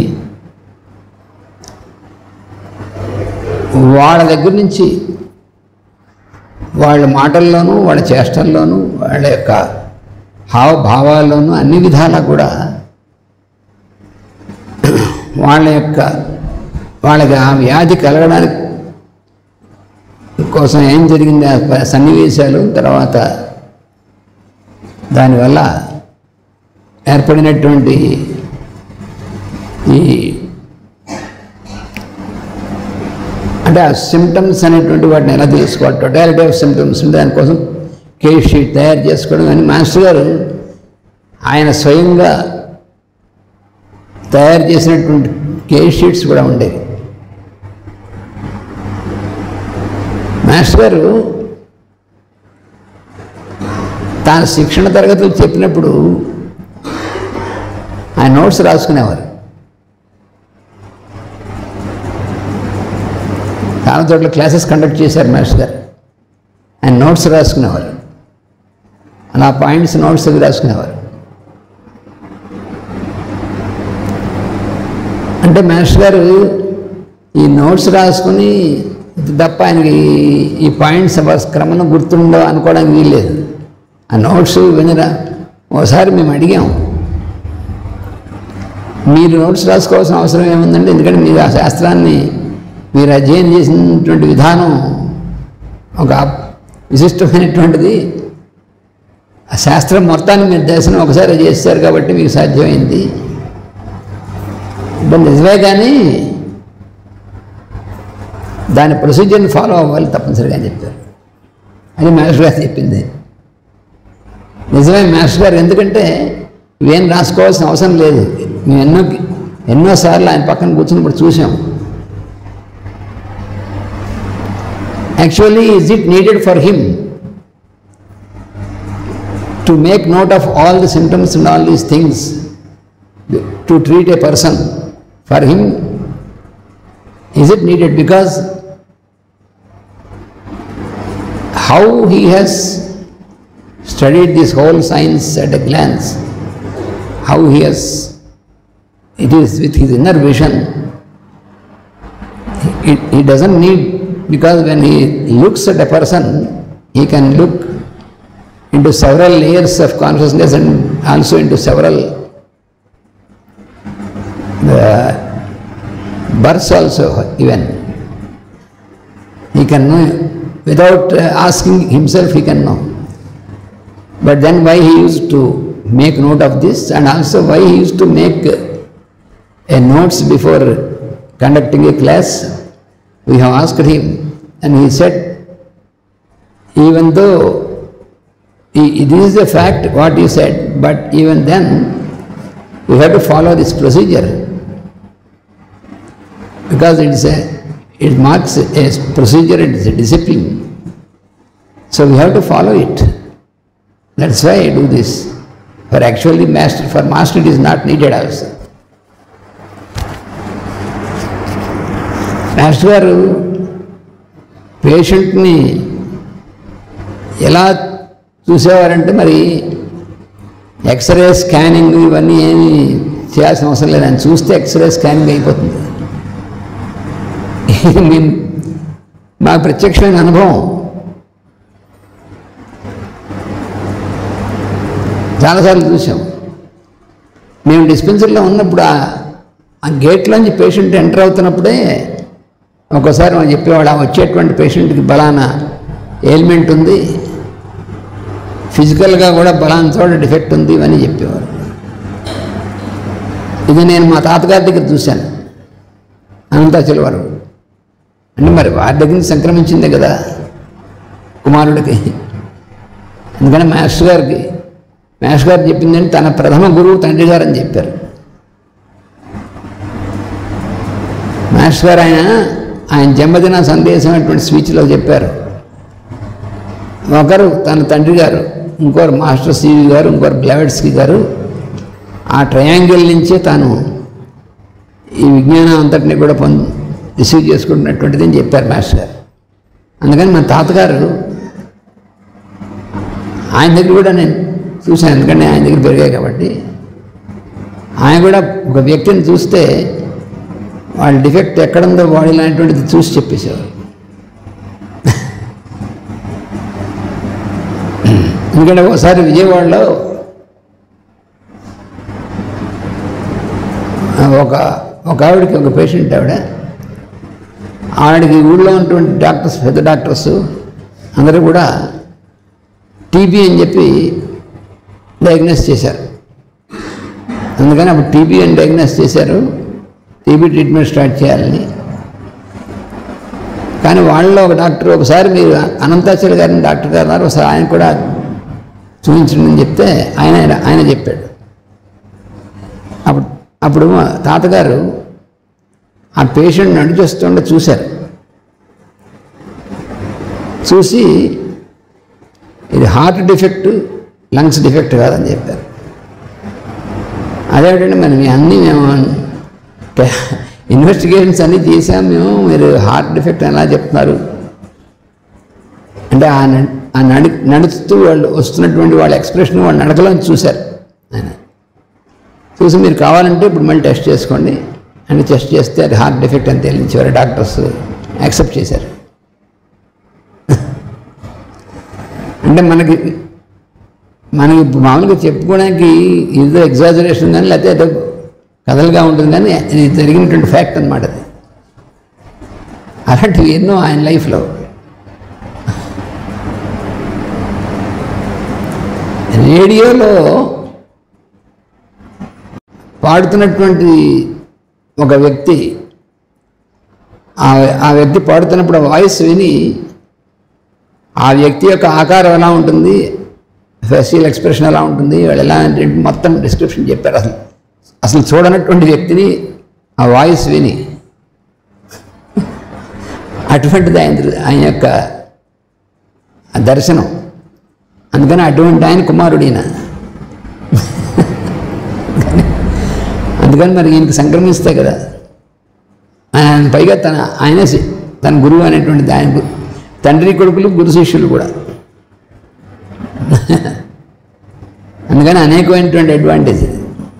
వాళ్ళ దగ్గర నుంచి వాళ్ళ మాటల్లోనూ వాళ్ళ చేష్టల్లోనూ వాళ్ళ యొక్క హావభావాల్లోనూ అన్ని విధాలా కూడా వాళ్ళ యొక్క వాళ్ళకి ఆ వ్యాధి కలగడానికి కోసం ఏం జరిగింది ఆ సన్నివేశాలు, తర్వాత దానివల్ల ఏర్పడినటువంటి ఈ అంటే ఆ సిమ్టమ్స్ అనేటువంటి వాటిని ఎలా తెలుసుకోవాలి, టోటాలిటీ ఆఫ్ సిమ్టమ్స్ దానికోసం కేస్ షీట్ తయారు చేసుకోవడం. కానీ మాస్టర్ గారు ఆయన స్వయంగా తయారు చేసినటువంటి కేస్ షీట్స్ కూడా ఉండేవి. మాస్టర్ గారు తాను శిక్షణ తరగతులు చెప్పినప్పుడు ఆయన నోట్స్ రాసుకునేవారు. చాలా చోట్ల క్లాసెస్ కండక్ట్ చేశారు మాస్టర్ గారు, ఆయన నోట్స్ రాసుకునేవారు. అలా పాయింట్స్ నోట్స్ అవి రాసుకునేవారు. అంటే మాస్టర్ గారు ఈ నోట్స్ రాసుకుని తప్ప ఆయనకి ఈ పాయింట్స్ క్రమంలో గుర్తుండో అనుకోవడానికి వీల్లేదు. ఆ నోట్స్ వినరా. ఒకసారి మేము అడిగాం, మీరు నోట్స్ రాసుకోవాల్సిన అవసరం ఏముందండి, ఎందుకంటే మీరు ఆ శాస్త్రాన్ని మీరు అధ్యయనం చేసినటువంటి విధానం ఒక విశిష్టమైనటువంటిది. ఆ శాస్త్రం మొత్తాన్ని మీరు దర్శనం ఒకసారి చేస్తారు కాబట్టి మీకు సాధ్యమైంది. ఇప్పుడు నిజమే కానీ దాని ప్రొసీజర్ని ఫాలో అవ్వాలి తప్పనిసరిగా అని చెప్పారు. అది మాస్టర్ గారు చెప్పింది నిజమే మాస్టర్ గారు. ఎందుకంటే ఇవేం రాసుకోవాల్సిన అవసరం లేదు. మేము ఎన్నో ఎన్నోసార్లు ఆయన పక్కన కూర్చున్నప్పుడు చూసాం. Actually is it needed for him to make note of all the symptoms and all these things to treat a person? For him is it needed? Because how he has studied this whole science at a glance, how he has, it is with his inner vision. He, he doesn't need, because when he looks at a person, he can look into several layers of consciousness and also into several uh, births also even. He can know. Without uh, asking himself, he can know. But then why he used to make note of this, and also why he used to make uh, a notes before conducting a class? We have asked him, and he said, even though he, this is a fact what he said, but even then we have to follow this procedure, because it is a it marks a procedure, it is a discipline. So we have to follow it. That's why I do this. For actually master, for master it is not needed also. Master garu patient ni ఎలా చూసేవారంటే మరి x ray scanning ఇవన్నీ ఏమి చేయాల్సిన అవసరం లేదు. ఆయన చూస్తే x ray scanning అయిపోతుంది. మేము మాకు ప్రత్యక్షమైన అనుభవం. చాలాసార్లు చూసాం. మేము డిస్పెన్సరీలో ఉన్నప్పుడు ఆ గేట్లోంచి పేషెంట్ ఎంటర్ అవుతున్నప్పుడే ఒక్కోసారి మనం చెప్పేవాడు, ఆ వచ్చేటువంటి పేషెంట్కి బలానా ఎయిల్మెంట్ ఉంది, ఫిజికల్గా కూడా బలానా చోట డిఫెక్ట్ ఉంది ఇవన్నీ చెప్పేవారు. ఇది నేను మా తాతగారి దగ్గర చూశాను, అనంతాచలవారు. అంటే మరి వారి దగ్గర నుంచి సంక్రమించిందే కదా కుమారుడికి. అందుకని మాస్టర్ గారికి మాస్టర్ గారు చెప్పిందంటే తన ప్రథమ గురువు తండ్రి గారు అని చెప్పారు. మాస్టర్ గారు ఆయన ఆయన జన్మదిన సందేశం అటువంటి స్పీచ్లో చెప్పారు. ఒకరు తన తండ్రి గారు, ఇంకోరు మాస్టర్ సివి గారు, ఇంకోరు బ్లెవెట్స్కీ గారు. ఆ ట్రయాంగిల్ నుంచే తాను ఈ విజ్ఞానం అంతటినీ కూడా పొంది రిసీవ్ చేసుకుంటున్నటువంటిది అని చెప్పారు మాస్టర్ గారు. అందుకని మా తాతగారు ఆయన దగ్గర కూడా నేను చూశాను, ఎందుకంటే ఆయన దగ్గర పెరిగాయి కాబట్టి. ఆయన కూడా ఒక వ్యక్తిని చూస్తే వాళ్ళ డిఫెక్ట్ ఎక్కడుందో బాడీలో అనేటువంటిది చూసి చెప్పేసేవారు. ఎందుకంటే ఒకసారి విజయవాడలో ఒక ఒక ఆవిడకి ఒక పేషెంట్, ఆవిడ ఆవిడకి ఊళ్ళో ఉన్నటువంటి డాక్టర్స్, పెద్ద డాక్టర్స్ అందరూ కూడా టీబీ అని చెప్పి డయాగ్నోస్ చేశారు. అందుకని అప్పుడు టీబీ అని డయాగ్నోస్ చేశారు, టీబీ ట్రీట్మెంట్ స్టార్ట్ చేయాలని. కానీ వాళ్ళలో ఒక డాక్టర్, ఒకసారి మీరు అనంతాచల్ గారిని డాక్టర్ గారు అన్నారు, ఒకసారి ఆయన కూడా చూపించండి అని చెప్తే ఆయన ఆయన చెప్పాడు. అప్పుడు అప్పుడు మా తాతగారు ఆ పేషెంట్ నడిచొస్తుంటే చూశారు. చూసి ఇది హార్ట్ డిఫెక్ట్, లంగ్స్ డిఫెక్ట్ కాదని చెప్పారు. అదేమిటంటే మరి మీ అన్నీ మేము ఇన్వెస్టిగేషన్స్ అన్నీ చేసాం మేము, మీరు హార్ట్ డిఫెక్ట్ ఎలా చెప్తున్నారు అంటే ఆ నడి నడుస్తూ వాళ్ళు వస్తున్నటువంటి వాళ్ళ ఎక్స్ప్రెషన్ వాళ్ళ నడకలోంచి చూశారు. ఆయన చూసి మీరు కావాలంటే ఇప్పుడు మళ్ళీ టెస్ట్ చేసుకోండి అని టెస్ట్ చేస్తే అది హార్ట్ డిఫెక్ట్ అని తేలించేవారు. డాక్టర్స్ యాక్సెప్ట్ చేశారు. అంటే మనకి మనకి మామూలుగా చెప్పుకోవడానికి ఏదో ఎగ్జాజరేషన్ కానీ లేకపోతే ఏదో కథలుగా ఉంటుంది కానీ ఇది జరిగినటువంటి ఫ్యాక్ట్ అన్నమాట అది. అలాంటివి ఎన్నో ఆయన లైఫ్లో. రేడియోలో పాడుతున్నటువంటి ఒక వ్యక్తి, ఆ వ్యక్తి పాడుతున్నప్పుడు ఆ వాయిస్ విని ఆ వ్యక్తి యొక్క ఆకారం ఎలా ఉంటుంది, ఫేషియల్ ఎక్స్ప్రెషన్ ఎలా ఉంటుంది, వాళ్ళు ఎలా అంటే మొత్తం డిస్క్రిప్షన్ చెప్పారు. అసలు అసలు చూడనటువంటి వ్యక్తిని ఆ వాయిస్ విని అటువంటిది ఆయన ఆయన యొక్క దర్శనం. అందుకని అటువంటి ఆయన కుమారుడైన. అందుకని మరి ఈయనకి సంక్రమిస్తాయి కదా. ఆయన పైగా తన ఆయనే తన గురువు అనేటువంటిది. ఆయన తండ్రి కొడుకులు గురు శిష్యులు కూడా. అందుకని అనేకమైనటువంటి అడ్వాంటేజ్ ఇది.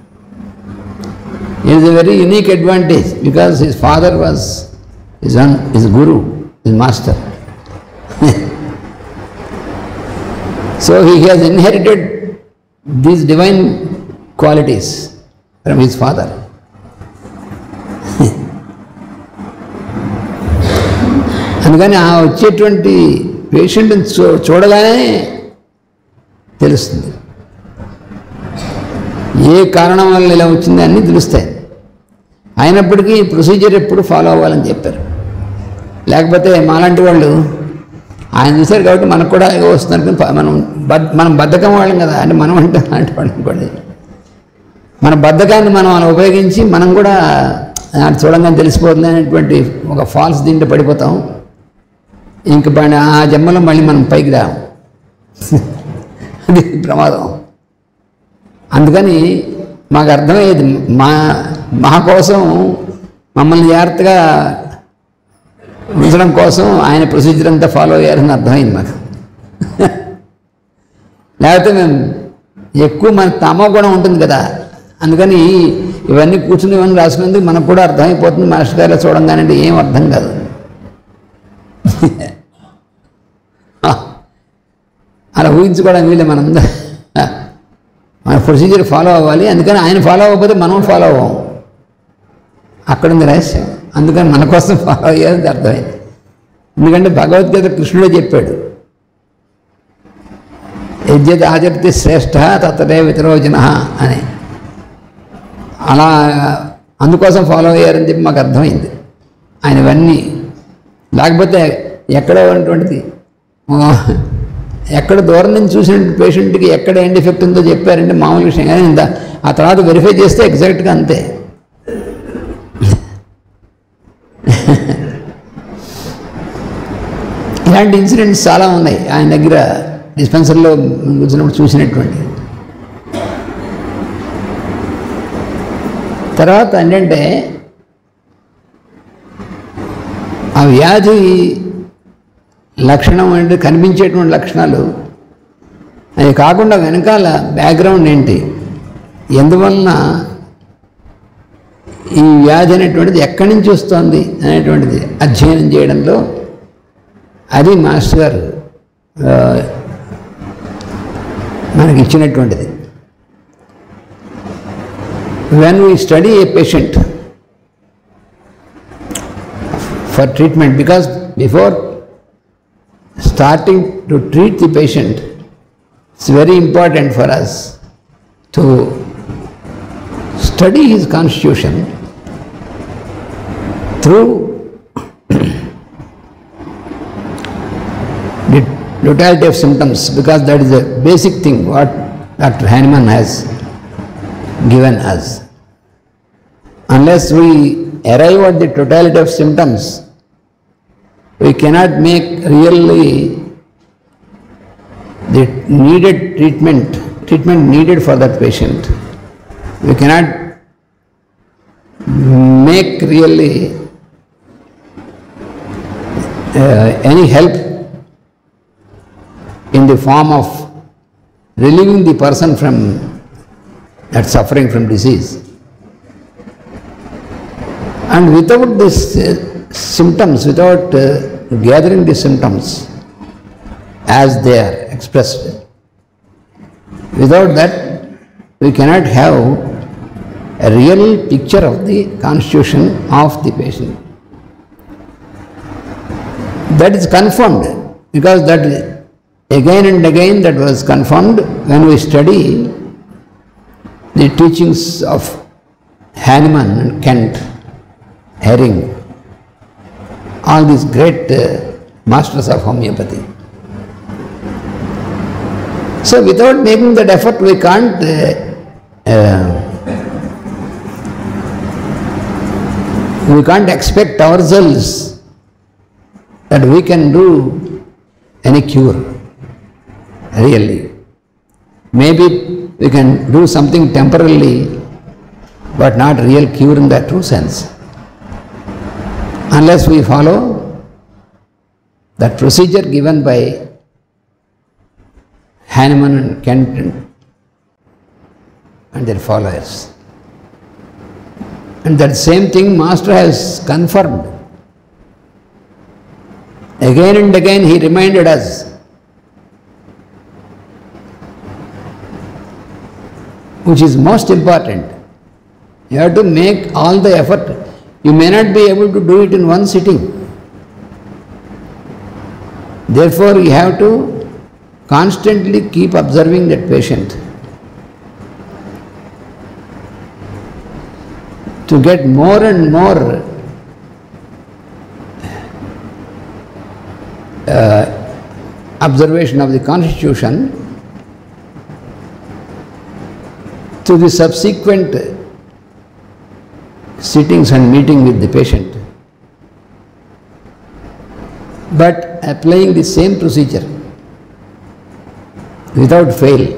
It is a very unique advantage because his father was his one his guru, his master. So he has inherited these divine qualities from his father. అందుకని ఆ వచ్చేటువంటి పేషెంట్ని చూ చూడగానే తెలుస్తుంది ఏ కారణం వల్ల ఇలా వచ్చింది అన్నీ తెలుస్తాయి. అయినప్పటికీ ప్రొసీజర్ ఎప్పుడు ఫాలో అవ్వాలని చెప్పారు. లేకపోతే మాలాంటి వాళ్ళు ఆయన చూశారు కాబట్టి మనకు కూడా వస్తున్నారు. మనం బద్ మనం బద్ధకం వాళ్ళం కదా, అంటే మనం అంటే అలాంటి వాళ్ళు అనుకోండి. మన బద్ధకాన్ని మనం అలా ఉపయోగించి మనం కూడా చూడంగానే తెలిసిపోతుంది అనేటువంటి ఒక ఫాల్స్ దీంట్లో పడిపోతాం. ఇంక ఆ జన్మలో మళ్ళీ మనం పైకి రా, అది ప్రమాదం. అందుకని మాకు అర్థమయ్యేది, మా మా కోసం మమ్మల్ని జాగ్రత్తగా ఉంచడం కోసం ఆయన ప్రొసీజర్ అంతా ఫాలో అయ్యారని అర్థమైంది మాకు. లేకపోతే మేము ఎక్కువ మన తమో గుణం ఉంటుంది కదా, అందుకని ఇవన్నీ కూర్చుని ఇవన్నీ రాసుకునేందుకు మనకు కూడా అర్థమైపోతుంది. మాస్టర్ గారిలో చూడంగానంటే ఏం అర్థం కాదు. అలా ఊహించుకోవడం వీళ్ళే. మనం మన ప్రొసీజర్ ఫాలో అవ్వాలి. అందుకని ఆయన ఫాలో అవ్వకపోతే మనం ఫాలో అవ్వం. అక్కడుంది రహస్యం. అందుకని మన కోసం ఫాలో అయ్యేది అర్థమైంది. ఎందుకంటే భగవద్గీత కృష్ణుడే చెప్పాడు, యజ్ఞత్ ఆచరితే శ్రేష్ఠ తతడే వితరోజన అని. అలా అందుకోసం ఫాలో అయ్యారని చెప్పి మాకు అర్థమైంది ఆయన ఇవన్నీ. లేకపోతే ఎక్కడో ఉన్నటువంటిది, ఎక్కడ దూరం నుంచి చూసిన పేషెంట్కి ఎక్కడ ఏం డిఫెక్ట్ ఉందో చెప్పారంటే మామూలు విషయం. కానీ ఇంత ఆ తర్వాత వెరిఫై చేస్తే ఎగ్జాక్ట్గా అంతే. ఇలాంటి ఇన్సిడెంట్స్ చాలా ఉన్నాయి ఆయన దగ్గర డిస్పెన్సరీలో కూర్చున్నప్పుడు చూసినటువంటి. తర్వాత ఏంటంటే ఆ వ్యాధి లక్షణం అంటే కనిపించేటువంటి లక్షణాలు అవి కాకుండా వెనకాల బ్యాక్గ్రౌండ్ ఏంటి, ఎందువలన ఈ వ్యాధి అనేటువంటిది ఎక్కడి నుంచి వస్తుంది అనేటువంటిది అధ్యయనం చేయడంలో అది మాస్టర్ గారు మనకి ఇచ్చినటువంటిది. when we study a patient for treatment, because before starting to treat the patient, it's very important for us to study his constitution through the totality of symptoms, because that is a basic thing what Doctor Hahnemann has given us. Unless we arrive at the totality of symptoms, we cannot make really the needed treatment, treatment needed for that patient. We cannot make really uh, any help in the form of relieving the person from that suffering from disease. And without these uh, symptoms, without uh, gathering the symptoms as they are expressed, Without that, we cannot have a real picture of the constitution of the patient. That is confirmed, because that again and again that was confirmed when we study the teachings of Hahnemann and Kent, Hering, all these great uh, masters of homeopathy. So without making that effort, we can't uh, uh, we can't expect ourselves that we can do any cure, really. Maybe we can do something temporarily, but not real cure in that true sense, unless we follow that procedure given by Hahnemann and Kent and their followers. And that same thing Master has confirmed. Again and again he reminded us, which is most important. You have to make all the effort. You may not be able to do it in one sitting. Therefore, you have to constantly keep observing that patient to get more and more uh, observation of the constitution to the subsequent sittings and meeting with the patient, but applying the same procedure without fail.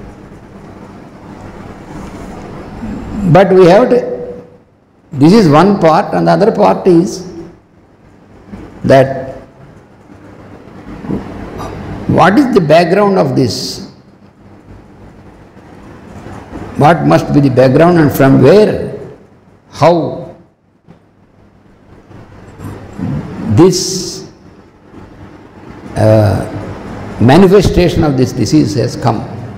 But we have to, this is one part, and the other part is that what is the background of this? What must be the background, and from where, how this uh, manifestation of this disease has come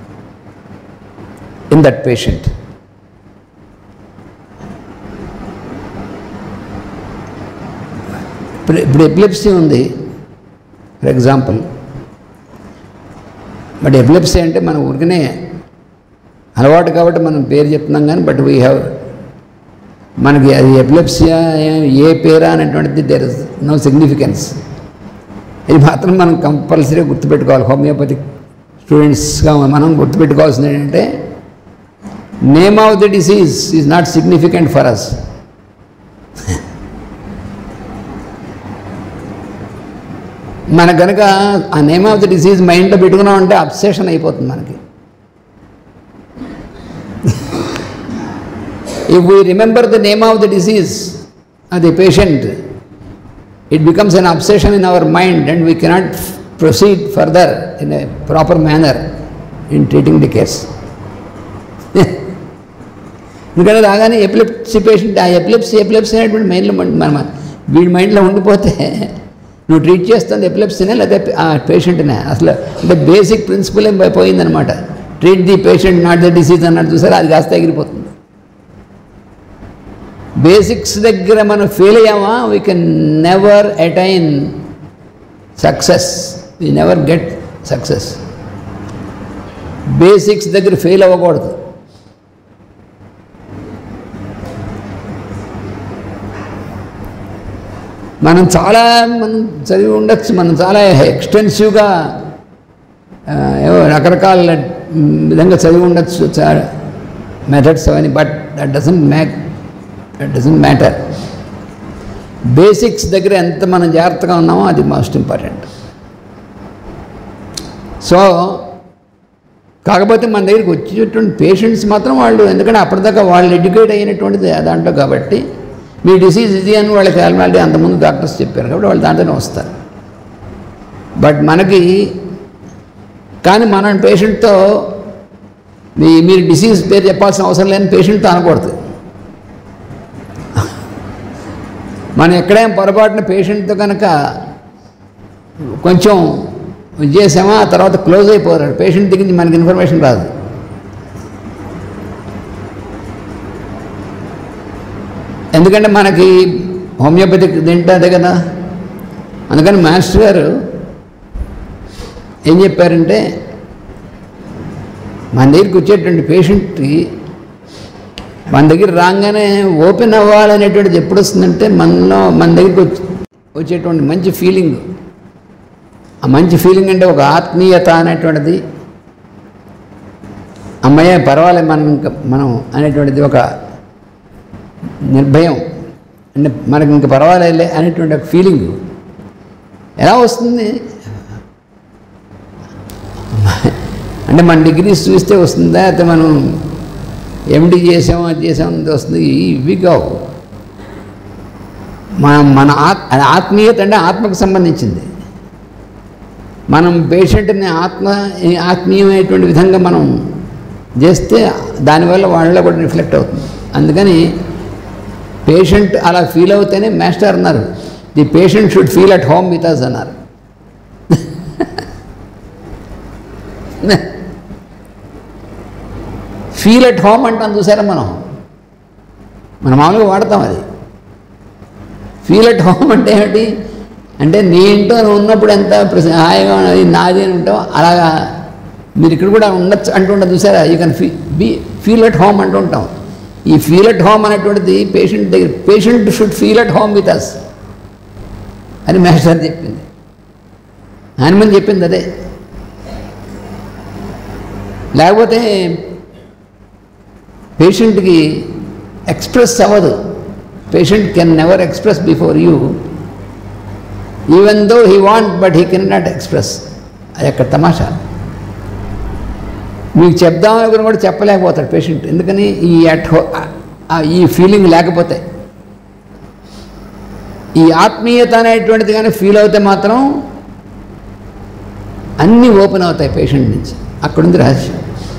in that patient. ఇప్పుడు epilepsy ఉంది for example. But epilepsy అంటే మనం ఊరికనే అలవాటు కాబట్టి మనం పేరు చెప్తున్నాం కానీ, బట్ వీ హ్యావ్, మనకి అది ఎపిలెప్సియా ఏ పేరా అనేటువంటిది దేర్ ఇస్ నో సిగ్నిఫికెన్స్. ఇది మాత్రం మనం కంపల్సరీగా గుర్తుపెట్టుకోవాలి. హోమియోపతిక్ స్టూడెంట్స్గా మనం గుర్తుపెట్టుకోవాల్సింది ఏంటంటే, name of the disease is not significant for us. మన కనుక ఆ నేమ్ ఆఫ్ ది డిసీజ్ మైండ్లో పెట్టుకున్నామంటే అబ్సెషన్ అయిపోతుంది మనకి. If we remember the name of the disease of the patient, it becomes an obsession in our mind and we cannot proceed further in a proper manner in treating the case. ఎందుకంటే రాగానే epilepsy patient, ఆ epilepsy epilepsy అనేటువంటి మైండ్లో మన వీడి మైండ్లో ఉండిపోతే నువ్వు ట్రీట్ చేస్తుంది ఎపిలెప్సీనే లేదా ఆ పేషెంట్నే. అసలు అంటే బేసిక్ ప్రిన్సిపల్ ఏం పోయిందనమాట. Treat the patient not the disease అన్నట్టు చూసారా, అది కాస్త ఎగిరిపోతుంది. బేసిక్స్ దగ్గర మనం ఫెయిల్ అయ్యామా, we can never attain success, we never get success. Basics దగ్గర ఫెయిల్ అవ్వకూడదు. మనం చాలా మనం చదివి ఉండొచ్చు, మనం చాలా ఎక్స్టెన్సివ్గా ఏవో రకరకాల విధంగా చదివి ఉండొచ్చు మెథడ్స్ అవన్నీ, but that doesn't make that doesn't matter. Basics దగ్గర ఎంత మనం జాగ్రత్తగా ఉన్నామో అది మోస్ట్ ఇంపార్టెంట్. సో కాకపోతే మన దగ్గరికి వచ్చేటువంటి పేషెంట్స్ మాత్రం వాళ్ళు, ఎందుకంటే అప్పటిదాకా వాళ్ళు ఎడ్యుకేట్ అయినటువంటిది దాంట్లో కాబట్టి, మీ డిసీజ్ ఇది అని వాళ్ళకి ఆల్రెడీ అంతకుముందు డాక్టర్స్ చెప్పారు కాబట్టి వాళ్ళు దాంట్లోనే వస్తారు. బట్ మనకి కానీ మన పేషెంట్తో మీ మీరు డిసీజ్ పేరు చెప్పాల్సిన అవసరం లేని పేషెంట్తో అనకూడదు. మనం ఎక్కడేం పొరపాటున పేషెంట్తో కనుక కొంచెం చేసామా, ఆ తర్వాత క్లోజ్ అయిపోతాడు. పేషెంట్ దగ్గర మనకి ఇన్ఫర్మేషన్ రాదు. ఎందుకంటే మనకి హోమియోపతిక్ తింటే కదా. అందుకని మాస్టర్ గారు ఏం చెప్పారంటే, మన దగ్గరికి వచ్చేటువంటి పేషెంట్కి మన దగ్గర రాగానే ఓపెన్ అవ్వాలనేటువంటిది ఎప్పుడు వస్తుందంటే, మనలో మన దగ్గరికి వచ్చి వచ్చేటువంటి మంచి ఫీలింగ్. ఆ మంచి ఫీలింగ్ అంటే ఒక ఆత్మీయత అనేటువంటిది, అమ్మయ్య పర్వాలేదు మనం ఇంకా మనం అనేటువంటిది, ఒక నిర్భయం అంటే మనకి ఇంక పర్వాలేదులే అనేటువంటి ఒక ఫీలింగ్ ఎలా వస్తుంది అంటే మన డిగ్రీస్ చూస్తే వస్తుందా, అయితే మనం ఎండి చేసాము అది చేసాము వస్తుంది. ఇవి కావు. మన మన ఆత్మీయత అంటే ఆత్మకు సంబంధించింది. మనం పేషెంట్ని ఆత్మ ఆత్మీయమైనటువంటి విధంగా మనం చేస్తే దానివల్ల వాళ్ళలో కూడా రిఫ్లెక్ట్ అవుతుంది. అందుకని పేషెంట్ అలా ఫీల్ అవుతేనే మాస్టర్ అన్నారు, the patient should feel at home with us అన్నారు. ఫీల్ అట్ హోమ్ అంటాం చూసారా, మనం మనం మామూలుగా వాడతాం అది. ఫీల్ అట్ హోమ్ అంటే ఏమిటి అంటే, నీ ఇంట్లో ఉన్నప్పుడు ఎంత హాయిగా ఉన్నది నాది అని ఉంటాం, అలాగా మీరు ఇక్కడ కూడా ఉండొచ్చు అంటుంటాం చూసారా. You can fee be feel at home అంటూ ఉంటాం. ఈ ఫీల్ అట్ హోమ్ అనేటువంటిది పేషెంట్ దగ్గర, patient should feel at home with us అని మాస్టర్ చెప్పింది. హనుమన్ చెప్పింది అదే. లేకపోతే పేషెంట్కి ఎక్స్ప్రెస్ అవ్వదు. Patient can never express before you, even though he want but he can not express. అది అక్కడ తమాషా. మీకు చెప్దామని కూడా చెప్పలేకపోతాడు పేషెంట్. ఎందుకని ఈ అట్ హో ఈ ఫీలింగ్ లేకపోతే, ఈ ఆత్మీయత అనేటువంటిది కానీ ఫీల్ అవుతే మాత్రం అన్నీ ఓపెన్ అవుతాయి పేషెంట్ నుంచి. అక్కడుంది రహస్యం.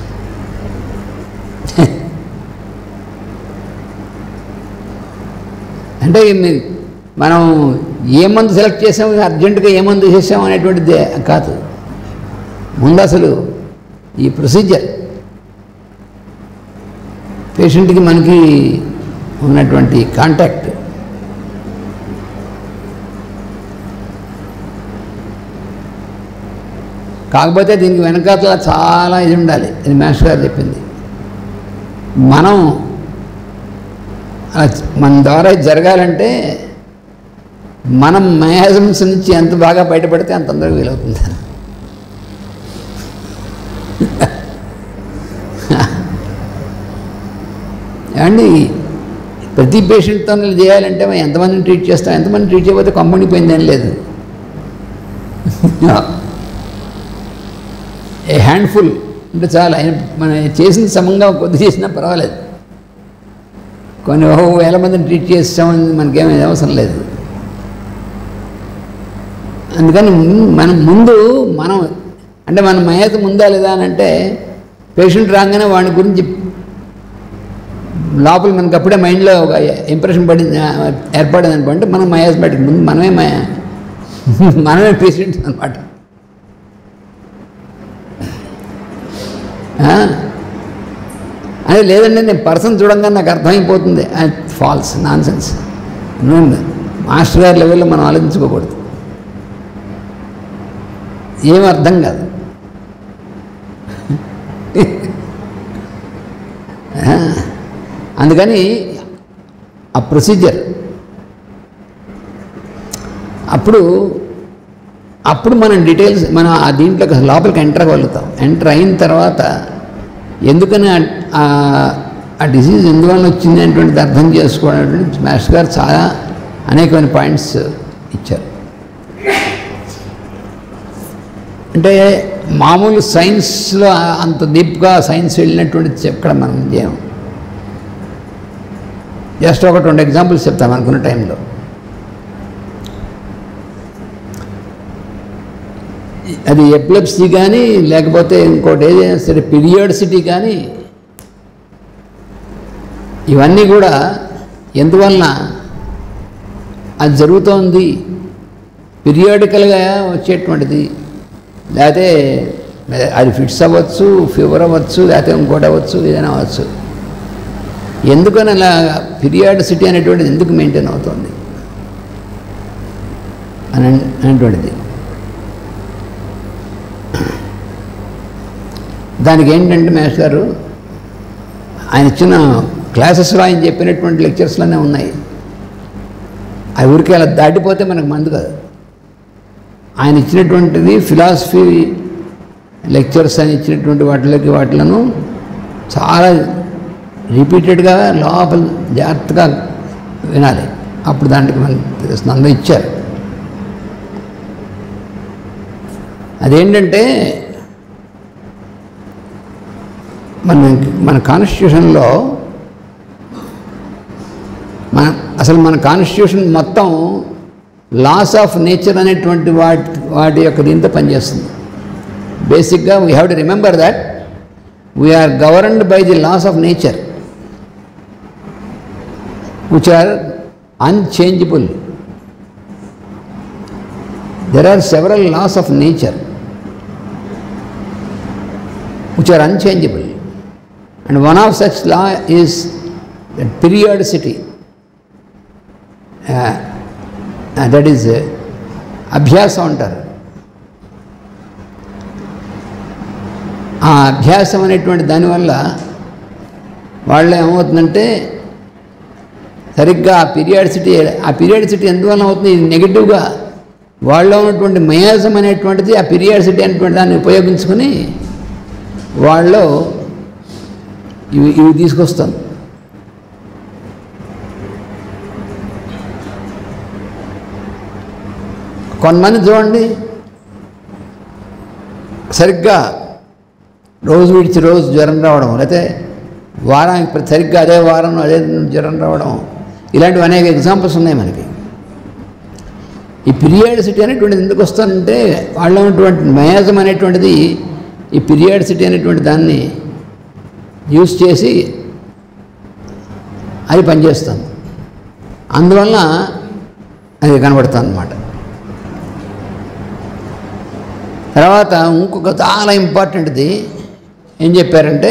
అంటే మనం ఏ మందు సెలెక్ట్ చేసాము, అర్జెంటుగా ఏ మందు చేసాము అనేటువంటిది కాదు. ముందు అసలు ఈ ప్రొసీజర్, పేషెంట్కి మనకి ఉన్నటువంటి కాంటాక్ట్, కాకపోతే దీనికి వెనకాతల చాలా ఇది ఉండాలి. ఇది మాస్టర్ గారు చెప్పింది. మనం మన ద్వారా జరగాలంటే మనం మయాజమ్స్ నుంచి ఎంత బాగా బయటపడితే అంత తొందరగా వీలవుతుంది. అండి ప్రతి పేషెంట్తో చేయాలంటే మనం ఎంతమందిని ట్రీట్ చేస్తాం, ఎంతమంది ట్రీట్ చేయకపోతే కంపెనీ పోయిందని లేదు. ఏ హ్యాండ్ఫుల్ అంటే చాలా, మనం చేసిన సమంగా కొద్ది చేసినా పర్వాలేదు. కొన్ని ఓ వేల మందిని ట్రీట్ చేస్తామని మనకేమీ అవసరం లేదు. అందుకని మనం ముందు మనం అంటే మన మయాత ముందా లేదా అని అంటే, పేషెంట్ రాగానే వాడి గురించి లోపల మనకు అప్పుడే మైండ్లో ఒక ఇంప్రెషన్ పడింది ఏర్పడింది అనుకుంటే మనం మయాజ్మాటిక్ ముందు మనమే మయ మనమే పేషెంట్స్ అనమాట. అదే లేదండి నేను పర్సన్ చూడంగా నాకు అర్థమైపోతుంది, ఫాల్స్ నాన్ సెన్స్. మాస్టర్ గారి లెవెల్లో మనం ఆలోచించుకోకూడదు, ఏం అర్థం కాదు. అందుకని ఆ ప్రొసీజర్ అప్పుడు అప్పుడు మనం డీటెయిల్స్ మనం ఆ దీంట్లోకి లోపలికి ఎంటర్ అవ్వగలుగుతాం. ఎంటర్ అయిన తర్వాత ఎందుకని ఆ డిసీజ్ ఎందువల్ల వచ్చింది అనేటువంటిది అర్థం చేసుకోవడానికి మాస్టర్ గారు చాలా అనేకమైన పాయింట్స్ ఇచ్చారు. అంటే మామూలు సైన్స్లో అంత డీప్గా సైన్స్ వెళ్ళినటువంటిది చెప్పడం మనం చేయం. జస్ట్ ఒక రెండు ఎగ్జాంపుల్స్ చెప్తాం అనుకున్న టైంలో. అది ఎపిలెప్సీ కానీ లేకపోతే ఇంకోటి ఏదైనా సరే పీరియాడిసిటీ కానీ, ఇవన్నీ కూడా ఎందువలన అది జరుగుతోంది, పీరియాడికల్గా వచ్చేటువంటిది, లేకపోతే అది ఫిట్స్ అవ్వచ్చు, ఫీవర్ అవ్వచ్చు, లేకపోతే ఇంకోటి అవ్వచ్చు, ఏదైనా అవ్వచ్చు. ఎందుకని అలా పీరియాడిసిటీ అనేటువంటిది ఎందుకు మెయింటైన్ అవుతుంది అని అనేటువంటిది. దానికి ఏంటంటే మేష్ గారు ఆయన ఇచ్చిన క్లాసెస్లో ఆయన చెప్పినటువంటి లెక్చర్స్లోనే ఉన్నాయి. ఆ ఊరికి అలా దాటిపోతే మనకు మందు కాదు. ఆయన ఇచ్చినటువంటిది ఫిలాసఫీ లెక్చర్స్ అని ఇచ్చినటువంటి వాటిలోకి వాటిలను చాలా రిపీటెడ్గా లోపల జాగ్రత్తగా వినాలి. అప్పుడు దానికి మనకు తెలుస్తుంది. అందరూ ఇచ్చారు. అదేంటంటే మన మన కాన్స్టిట్యూషన్లో మన అసలు మన కాన్స్టిట్యూషన్ మొత్తం లాస్ ఆఫ్ నేచర్ అనేటువంటి వాటి వాటి యొక్క దీంతో పనిచేస్తుంది. బేసిక్గా we have to remember that we are governed by the laws of nature which are unchangeable. There are several laws of nature which are unchangeable, and one of such law is that periodicity. Uh, and that is uh, abhyasa antaru. ఆ అభ్యాసం అనేటువంటి దానివల్ల వాళ్ళు ఏమవుతుందంటే సరిగ్గా ఆ periodicity ఆ periodicity ఎందువల్ల అవుతుంది? నెగిటివ్గా వాళ్ళలో ఉన్నటువంటి మయాజం అనేటువంటిది ఆ పీరియాడిసిటీ అనేటువంటి దాన్ని ఉపయోగించుకొని వాళ్ళు ఇవి ఇవి తీసుకొస్తాం. కొంతమంది చూడండి, సరిగ్గా రోజు విడిచి రోజు జ్వరం రావడం, లేకపోతే వారానికి సరిగ్గా అదే వారం అదే జ్వరం రావడం, ఇలాంటివి అనేక ఎగ్జాంపుల్స్ ఉన్నాయి మనకి. ఈ పీరియాడిసిటీ అనేటువంటిది ఎందుకు వస్తుందంటే వాళ్ళలో ఉన్నటువంటి మయాజం అనేటువంటిది ఈ పీరియాడిసిటీ అనేటువంటి దాన్ని యూజ్ చేసి అది పనిచేస్తుంది. అందువల్ల అది కనబడుతుంది అన్నమాట. తర్వాత ఇంకొక చాలా ఇంపార్టెంట్ది ఏం చెప్పారంటే,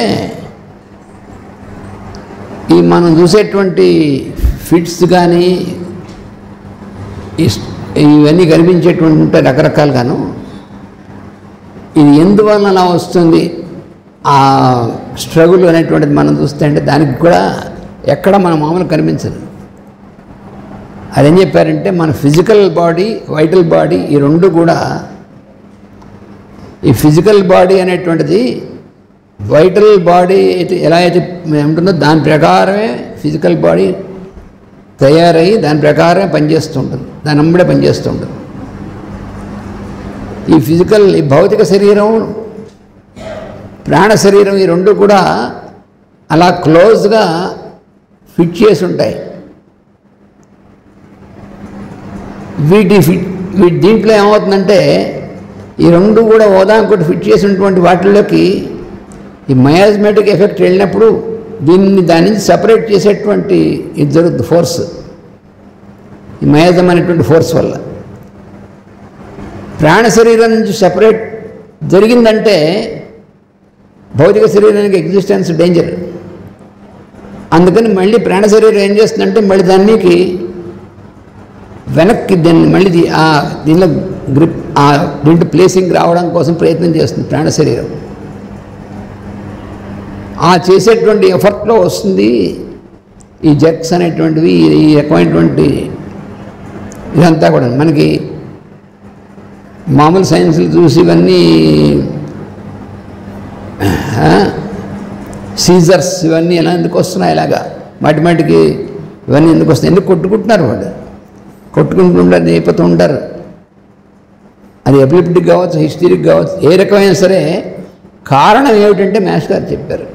ఈ మనం చూసేటువంటి ఫిట్స్ కానీ ఇవన్నీ కనిపించేటువంటి ఉంటాయి రకరకాలుగాను. ఇది ఎందువల్ల అలా వస్తుంది ఆ స్ట్రగుల్ అనేటువంటిది మనం చూస్తే అంటే దానికి కూడా ఎక్కడ మన మామూలు కనిపించదు. అదేం చెప్పారంటే మన ఫిజికల్ బాడీ, వైటల్ బాడీ ఈ రెండు కూడా, ఈ ఫిజికల్ బాడీ అనేటువంటిది వైటల్ బాడీ అయితే ఎలా అయితే ఉంటుందో దాని ప్రకారమే ఫిజికల్ బాడీ తయారయ్యి దాని ప్రకారమే పనిచేస్తూ ఉంటుంది, దాని అమ్మడే పనిచేస్తూ ఉంటుంది. ఈ ఫిజికల్ ఈ భౌతిక శరీరం, ప్రాణ శరీరం ఈ రెండు కూడా అలా క్లోజ్గా ఫిట్ చేసి ఉంటాయి. వీటి ఫిట్ వీటి దీంట్లో ఏమవుతుందంటే ఈ రెండు కూడా ఓదాంకోటి ఫిట్ చేసినటువంటి వాటిల్లోకి ఈ మయాజ్మెటిక్ ఎఫెక్ట్ వెళ్ళినప్పుడు దీన్ని దాని నుంచి సపరేట్ చేసేటువంటి ఇది జరుగుతుంది ఫోర్స్, ఈ మయాజం అనేటువంటి ఫోర్స్ వల్ల. ప్రాణ శరీరం నుంచి సపరేట్ జరిగిందంటే భౌతిక శరీరానికి ఎగ్జిస్టెన్స్ డేంజర్. అందుకని మళ్ళీ ప్రాణ శరీరం ఏం చేస్తుందంటే మళ్ళీ దానికి వెనక్కి దాన్ని మళ్ళీ ఆ దీనిలో గ్రిప్ ఆ దీంట్లో ప్లేసింగ్ రావడం కోసం ప్రయత్నం చేస్తుంది ప్రాణ శరీరం. ఆ చేసేటువంటి ఎఫర్ట్లో వస్తుంది ఈ జెక్స్ అనేటువంటివి, ఈ రకమైనటువంటి ఇదంతా కూడా. మనకి మామూలు సైన్స్లు చూసి ఇవన్నీ సీజర్స్ ఇవన్నీ ఎలా ఎందుకు వస్తున్నాయి, ఇలాగా మాటి మాటికి ఇవన్నీ ఎందుకు వస్తాయి, ఎందుకు కొట్టుకుంటున్నారు వాళ్ళు, కొట్టుకుంటుంటారు, అయిపోతూ ఉంటారు. అది ఎపిలిప్టిక్ కావచ్చు, హిస్టీరిక్ కావచ్చు, ఏ రకమైన సరే కారణం ఏమిటంటే మేష్ గారు చెప్పారు.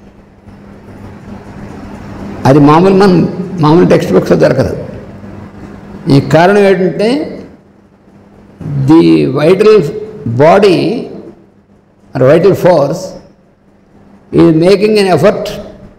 అది మామూలు మనం మామూలు టెక్స్ట్ బుక్స్లో దొరకదు. ఈ కారణం ఏంటంటే the vital body or vital force is making an effort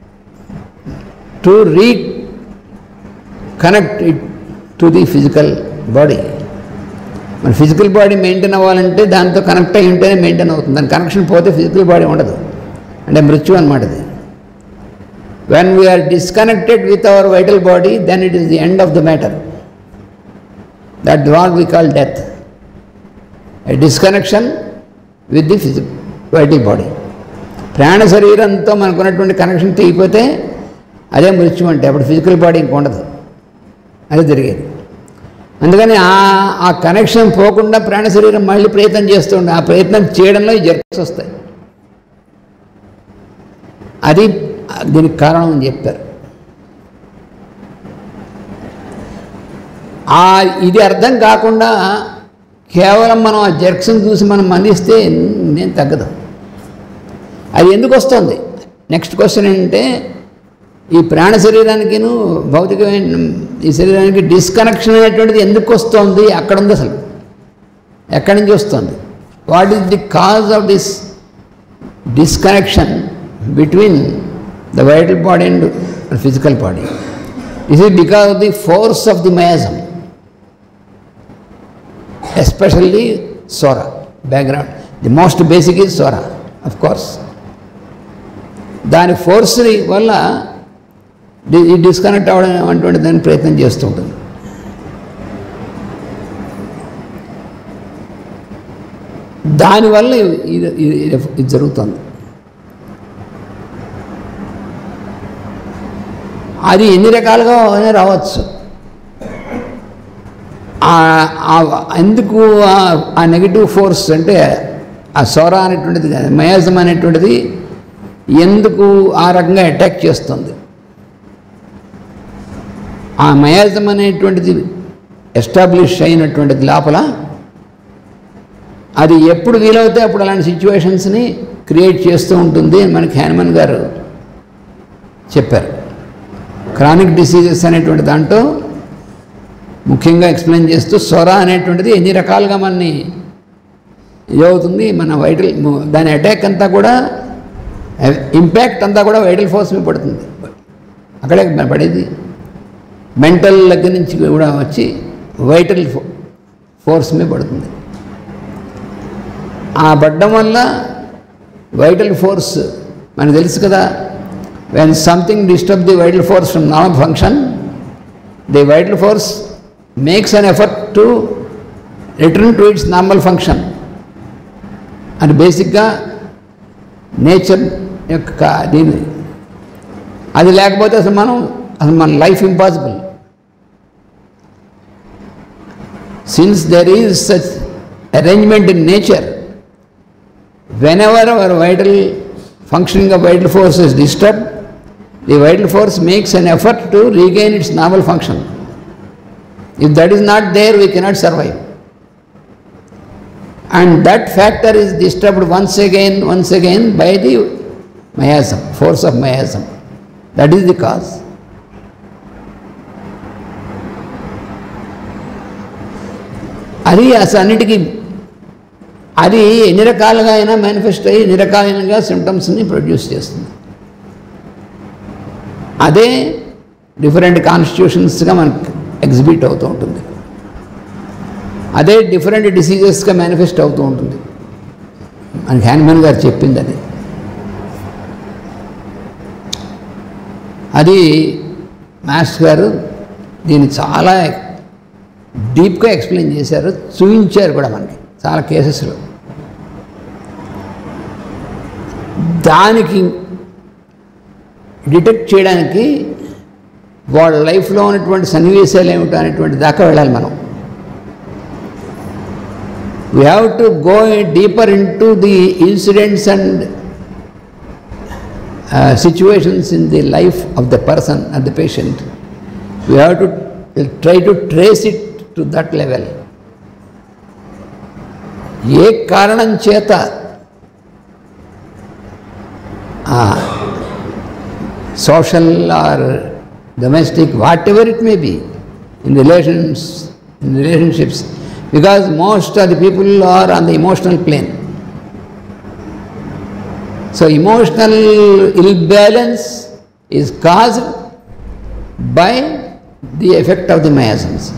to reconnect it to the physical body. మన ఫిజికల్ బాడీ మెయింటైన్ అవ్వాలంటే దాంతో కనెక్ట్ అయి ఉంటేనే మెయింటైన్ అవుతుంది. దాని కనెక్షన్ పోతే ఫిజికల్ బాడీ ఉండదు, అంటే మృత్యు అన్నమాట. అది When we are disconnected with our vital body, then it is the end of the matter. That's what we call death. A disconnection with the physical, vital body. ప్రాణ శరీరంతో మనకున్నటువంటి connection తెగిపోతే అదే మృత్యు అంటే, అప్పుడు ఫిజికల్ బాడీ ఇంక ఉండదు. అది జరిగేది. అందుకని ఆ ఆ కనెక్షన్ పోకుండా ప్రాణ శరీరం మళ్ళీ ప్రయత్నం చేస్తూ ఉండే, ఆ ప్రయత్నం చేయడంలో ఈ జర్క్స్ వస్తాయి. అది దీనికి కారణం అని చెప్పారు. ఆ ఇది అర్థం కాకుండా కేవలం మనం ఆ జర్క్స్ని చూసి మనం మందిస్తే నేను తగ్గదు. అది ఎందుకు వస్తుంది? నెక్స్ట్ క్వశ్చన్ ఏంటంటే, ఈ ప్రాణ శరీరానికిను భౌతికమైన ఈ శరీరానికి డిస్కనెక్షన్ అనేటువంటిది ఎందుకు వస్తుంది? అక్కడ ఉంది అసలు, ఎక్కడి నుంచి వస్తుంది? What is the cause of this disconnection between the vital body and physical body? This is because of the force of the miasm, especially psora background. The most basic is psora of course. దాని force వల్ల ఈ disconnect అవ్వడం అటువంటి దాన్ని ప్రయత్నం చేస్తూ ఉంటుంది. దానివల్ల ఇది ఇది జరుగుతుంది. అది ఎన్ని రకాలుగా రావచ్చు. ఎందుకు ఆ నెగిటివ్ ఫోర్స్ అంటే ఆ సోరా అనేటువంటిది, మయాజం అనేటువంటిది ఎందుకు ఆ రకంగా అటాక్ చేస్తుంది? ఆ మయాజం అనేటువంటిది ఎస్టాబ్లిష్ అయినటువంటిది లోపల, అది ఎప్పుడు వీలవుతే అప్పుడు అలాంటి సిచ్యువేషన్స్ని క్రియేట్ చేస్తూ ఉంటుంది అని మనకి హ్యాన్మన్ గారు చెప్పారు. క్రానిక్ డిసీజెస్ అనేటువంటి దాంట్లో ముఖ్యంగా ఎక్స్ప్లెయిన్ చేస్తూ సొర అనేటువంటిది ఎన్ని రకాలుగా మనని ఇదవుతుంది. మన వైటల్ దాని అటాక్ అంతా కూడా, ఇంపాక్ట్ అంతా కూడా వైటల్ ఫోర్స్ మీద పడుతుంది. అక్కడే పడేది మెంటల్ దగ్గర నుంచి కూడా వచ్చి వైటల్ ఫోర్స్ మీద పడుతుంది. ఆ పడ్డం వల్ల వైటల్ ఫోర్స్ మనకు తెలుసు కదా, when something disturbs the vital force from normal function, the vital force makes an effort to return to its normal function. And basically nature యొక్క దీని అది లేకపోతే అసలు మనం అసలు మన life impossible. Since there is such arrangement in nature, whenever our vital functioning of vital force is disturbed, the vital force makes an effort to regain its normal function. If that is not there, we cannot survive. And that factor is disturbed once again, once again by the miasm, force of miasm. That is the cause. అది అసలు అన్నిటికీ అది ఎన్ని రకాలుగా అయినా manifest అయ్యి ఎన్ని రకాలుగా సిమ్టమ్స్ని ప్రొడ్యూస్ చేస్తుంది. అదే డిఫరెంట్ కాన్స్టిట్యూషన్స్గా మనకు ఎగ్జిబిట్ అవుతూ ఉంటుంది. అదే డిఫరెంట్ డిసీజెస్గా మేనిఫెస్ట్ అవుతూ ఉంటుంది. మనకి హ్యాన్మన్ గారు చెప్పింది అది. అది మాస్టర్ గారు దీన్ని చాలా డీప్గా ఎక్స్ప్లెయిన్ చేశారు, చూపించారు కూడా మనకి చాలా కేసెస్లో. దానికి డిటెక్ట్ చేయడానికి వాళ్ళ లైఫ్లో ఉన్నటువంటి సన్నివేశాలు ఏమిటో అనేటువంటి దాకా వెళ్ళాలి మనం. We have to go deeper into the incidents and situations in the life of the person or the patient. We have to try to trace it to that level. ఏ కారణం చేత social or domestic, whatever it may be, in relations in relationships, because most of the people are on the emotional plane. So emotional imbalance is caused by the effect of the మయాజమ్స్.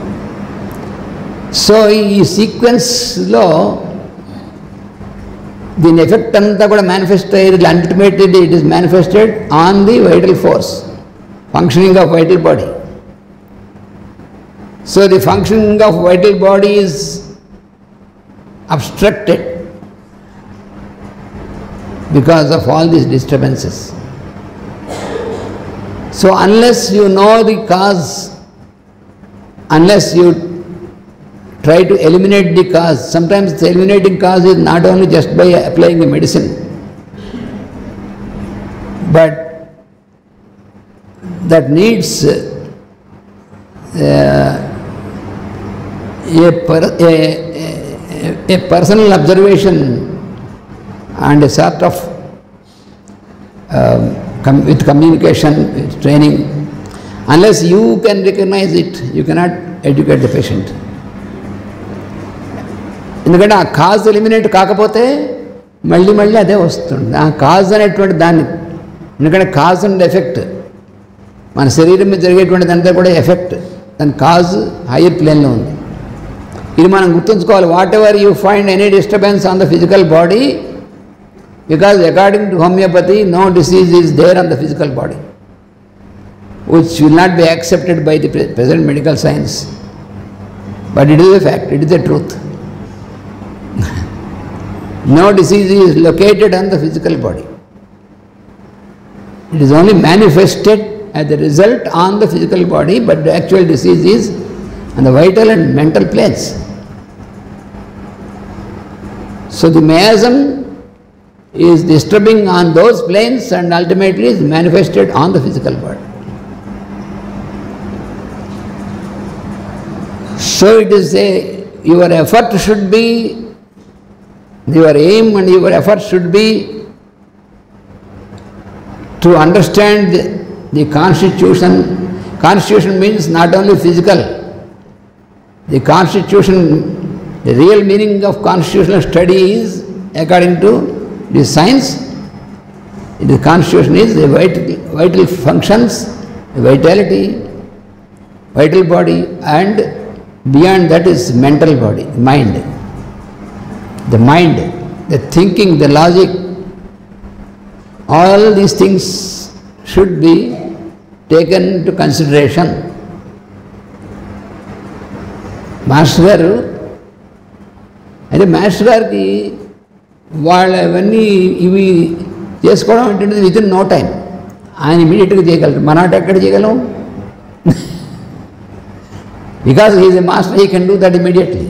So ఈ సీక్వెన్స్లో దీని effect అంతా కూడా manifest అయ్యేది ultimately it is manifested on the vital force, functioning of vital body. So the functioning of vital body is obstructed because of all these disturbances. So unless you know the cause, unless you try to eliminate the cause, sometimes the eliminating cause is not only just by applying the medicine, but that needs uh, a, per, a, a personal observation and a sort of um, com with communication, with training. Unless you can recognize it, you cannot educate the patient. ఎందుకంటే ఆ cause eliminate కాకపోతే మళ్ళీ మళ్ళీ అదే వస్తుంది. ఆ cause అనేటువంటి దాన్ని, ఎందుకంటే కాజ్ అండ్ ఎఫెక్ట్ మన శరీరం మీద జరిగేటువంటిది అంతా కూడా ఎఫెక్ట్, దాని కాజ్ హయ్యర్ ప్లేన్లో ఉంది. ఇది మనం గుర్తుంచుకోవాలి. Whatever you find any disturbance on the physical body, because according to homeopathy no disease is there on the physical body, which will not be accepted by the present medical science, but it is a fact, it is a truth. No disease is located on the physical body. It is only manifested as a result on the physical body, but the actual disease is on the vital and mental planes. So the miasm is disturbing on those planes and ultimately is manifested on the physical body. So it is a, your effort should be, your aim and your effort should be to understand the, the constitution. Constitution means not only physical. The constitution, the real meaning of constitutional study is, according to the science, the constitution is the vital, vital functions, the vitality, vital body, and beyond that is mental body, mind. The mind, the thinking, the logic, all these things should be taken into consideration. Master గారు అయితే master గారికి వాళ్ళ అవన్నీ ఇవి చేసుకోవడం ఏంటంటే with in no time ఆయన ఇమీడియట్గా చేయగలరు. మన ఎక్కడ చేయగలం? Because he is a master, he can do that immediately.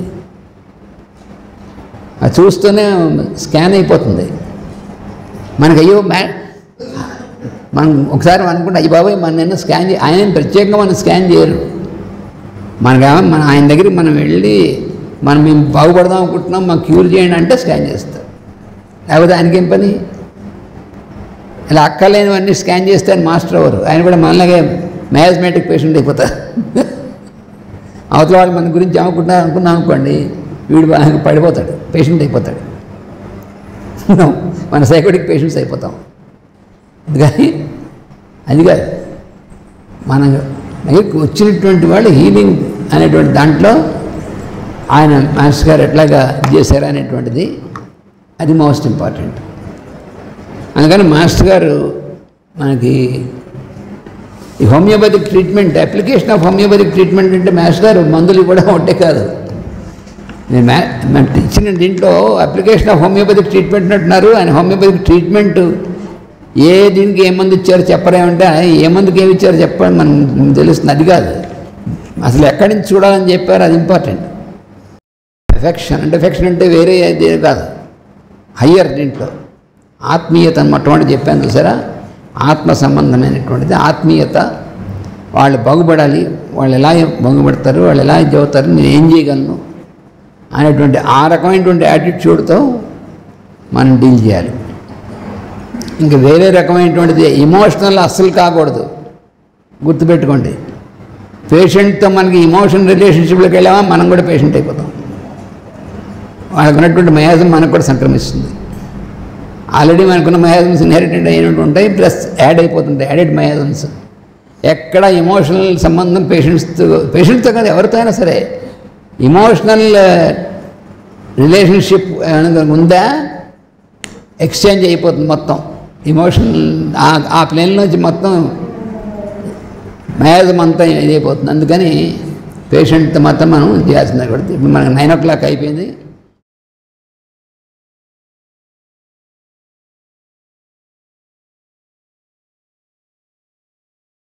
అది చూస్తూనే స్కాన్ అయిపోతుంది మనకు. అయ్యో మ్యా మనం ఒకసారి అనుకుంటే అయ్యి బాబాయ్ మన నిన్న స్కాన్ చే ఆయన ప్రత్యేకంగా మనం స్కాన్ చేయరు. మనకేమో మన ఆయన దగ్గరికి మనం వెళ్ళి మనం మేము బాగుపడదాం అనుకుంటున్నాం, మాకు క్యూర్ చేయండి అంటే స్కాన్ చేస్తారు. లేకపోతే ఆయనకేం పని? ఇలా అక్కర్లేనివన్నీ స్కాన్ చేస్తే ఆయన మాస్టర్ అవ్వరు. ఆయన కూడా మనలాగే మ్యాథమెటిక్ పేషెంట్ అయిపోతారు. అవతల వాళ్ళు మన గురించి ఏమనుకుంటున్నారు అనుకున్నాం అనుకోండి, వీడు పడిపోతాడు, పేషెంట్ అయిపోతాడు. మన సైకోటిక్ పేషెంట్స్ అయిపోతాం. అందుకని అది కాదు, మన దగ్గరికి వచ్చినటువంటి వాళ్ళు హీలింగ్ అనేటువంటి దాంట్లో ఆయన మాస్టర్ గారు ఎట్లాగా చేశారు అనేటువంటిది అది మోస్ట్ ఇంపార్టెంట్. అందుకని మాస్టర్ గారు మనకి ఈ homeopathic treatment, application of homeopathic treatment అంటే మాస్టర్ గారు మందులు ఇవ్వడం ఒకటే కాదు. నేను మ్యా ఇచ్చిన దీంట్లో అప్లికేషన్ ఆఫ్ హోమియోపతిక్ ట్రీట్మెంట్ అంటున్నారు. ఆయన హోమియోపతిక్ ట్రీట్మెంట్ ఏ దీనికి ఏ మందు ఇచ్చారో చెప్పరేమంటే ఏ మందుకి ఏమి ఇచ్చారో చెప్పండి మనం తెలుస్తుంది. అది కాదు, అసలు ఎక్కడి నుంచి చూడాలని చెప్పారు, అది ఇంపార్టెంట్. ఎఫెక్షన్ అంటే ఎఫెక్షన్ అంటే వేరే అది కాదు, హయ్యర్ దీంట్లో ఆత్మీయత మొట్టమొదటి చెప్పాను చూసారా, ఆత్మ సంబంధమైనటువంటిది ఆత్మీయత. వాళ్ళు బాగుపడాలి, వాళ్ళు ఎలా బాగుపడతారు, వాళ్ళు ఎలా చదువుతారు, నేను ఏం చేయగలను అనేటువంటి ఆ రకమైనటువంటి యాటిట్యూడ్తో మనం డీల్ చేయాలి. ఇంకా వేరే రకమైనటువంటిది ఎమోషనల్ అస్సలు కాకూడదు. గుర్తుపెట్టుకోండి, పేషెంట్తో మనకి ఇమోషన్ రిలేషన్షిప్లోకి వెళ్ళామా మనం కూడా పేషెంట్ అయిపోతాం. వాళ్ళకు ఉన్నటువంటి మయాజం మనకు కూడా సంక్రమిస్తుంది. ఆల్రెడీ మనకున్న మయాజమ్స్ ఇన్హెరిటెడ్ అయినట్టు ఉంటాయి, ప్లస్ యాడ్ అయిపోతుంటాయి, యాడెడ్ మయాజమ్స్. ఎక్కడ ఎమోషనల్ సంబంధం పేషెంట్స్తో పేషెంట్తో కాదు ఎవరితో అయినా సరే ఇమోషనల్ రిలేషన్షిప్ ఉందా ఎక్స్చేంజ్ అయిపోతుంది మొత్తం ఎమోషన్ ఆ ప్లేన్లోంచి మొత్తం మ్యాజం అంతా ఇదైపోతుంది. అందుకని పేషెంట్తో మొత్తం మనం చేయాల్సింది. ఇప్పుడు మనకు నైన్ ఓ క్లాక్ అయిపోయింది.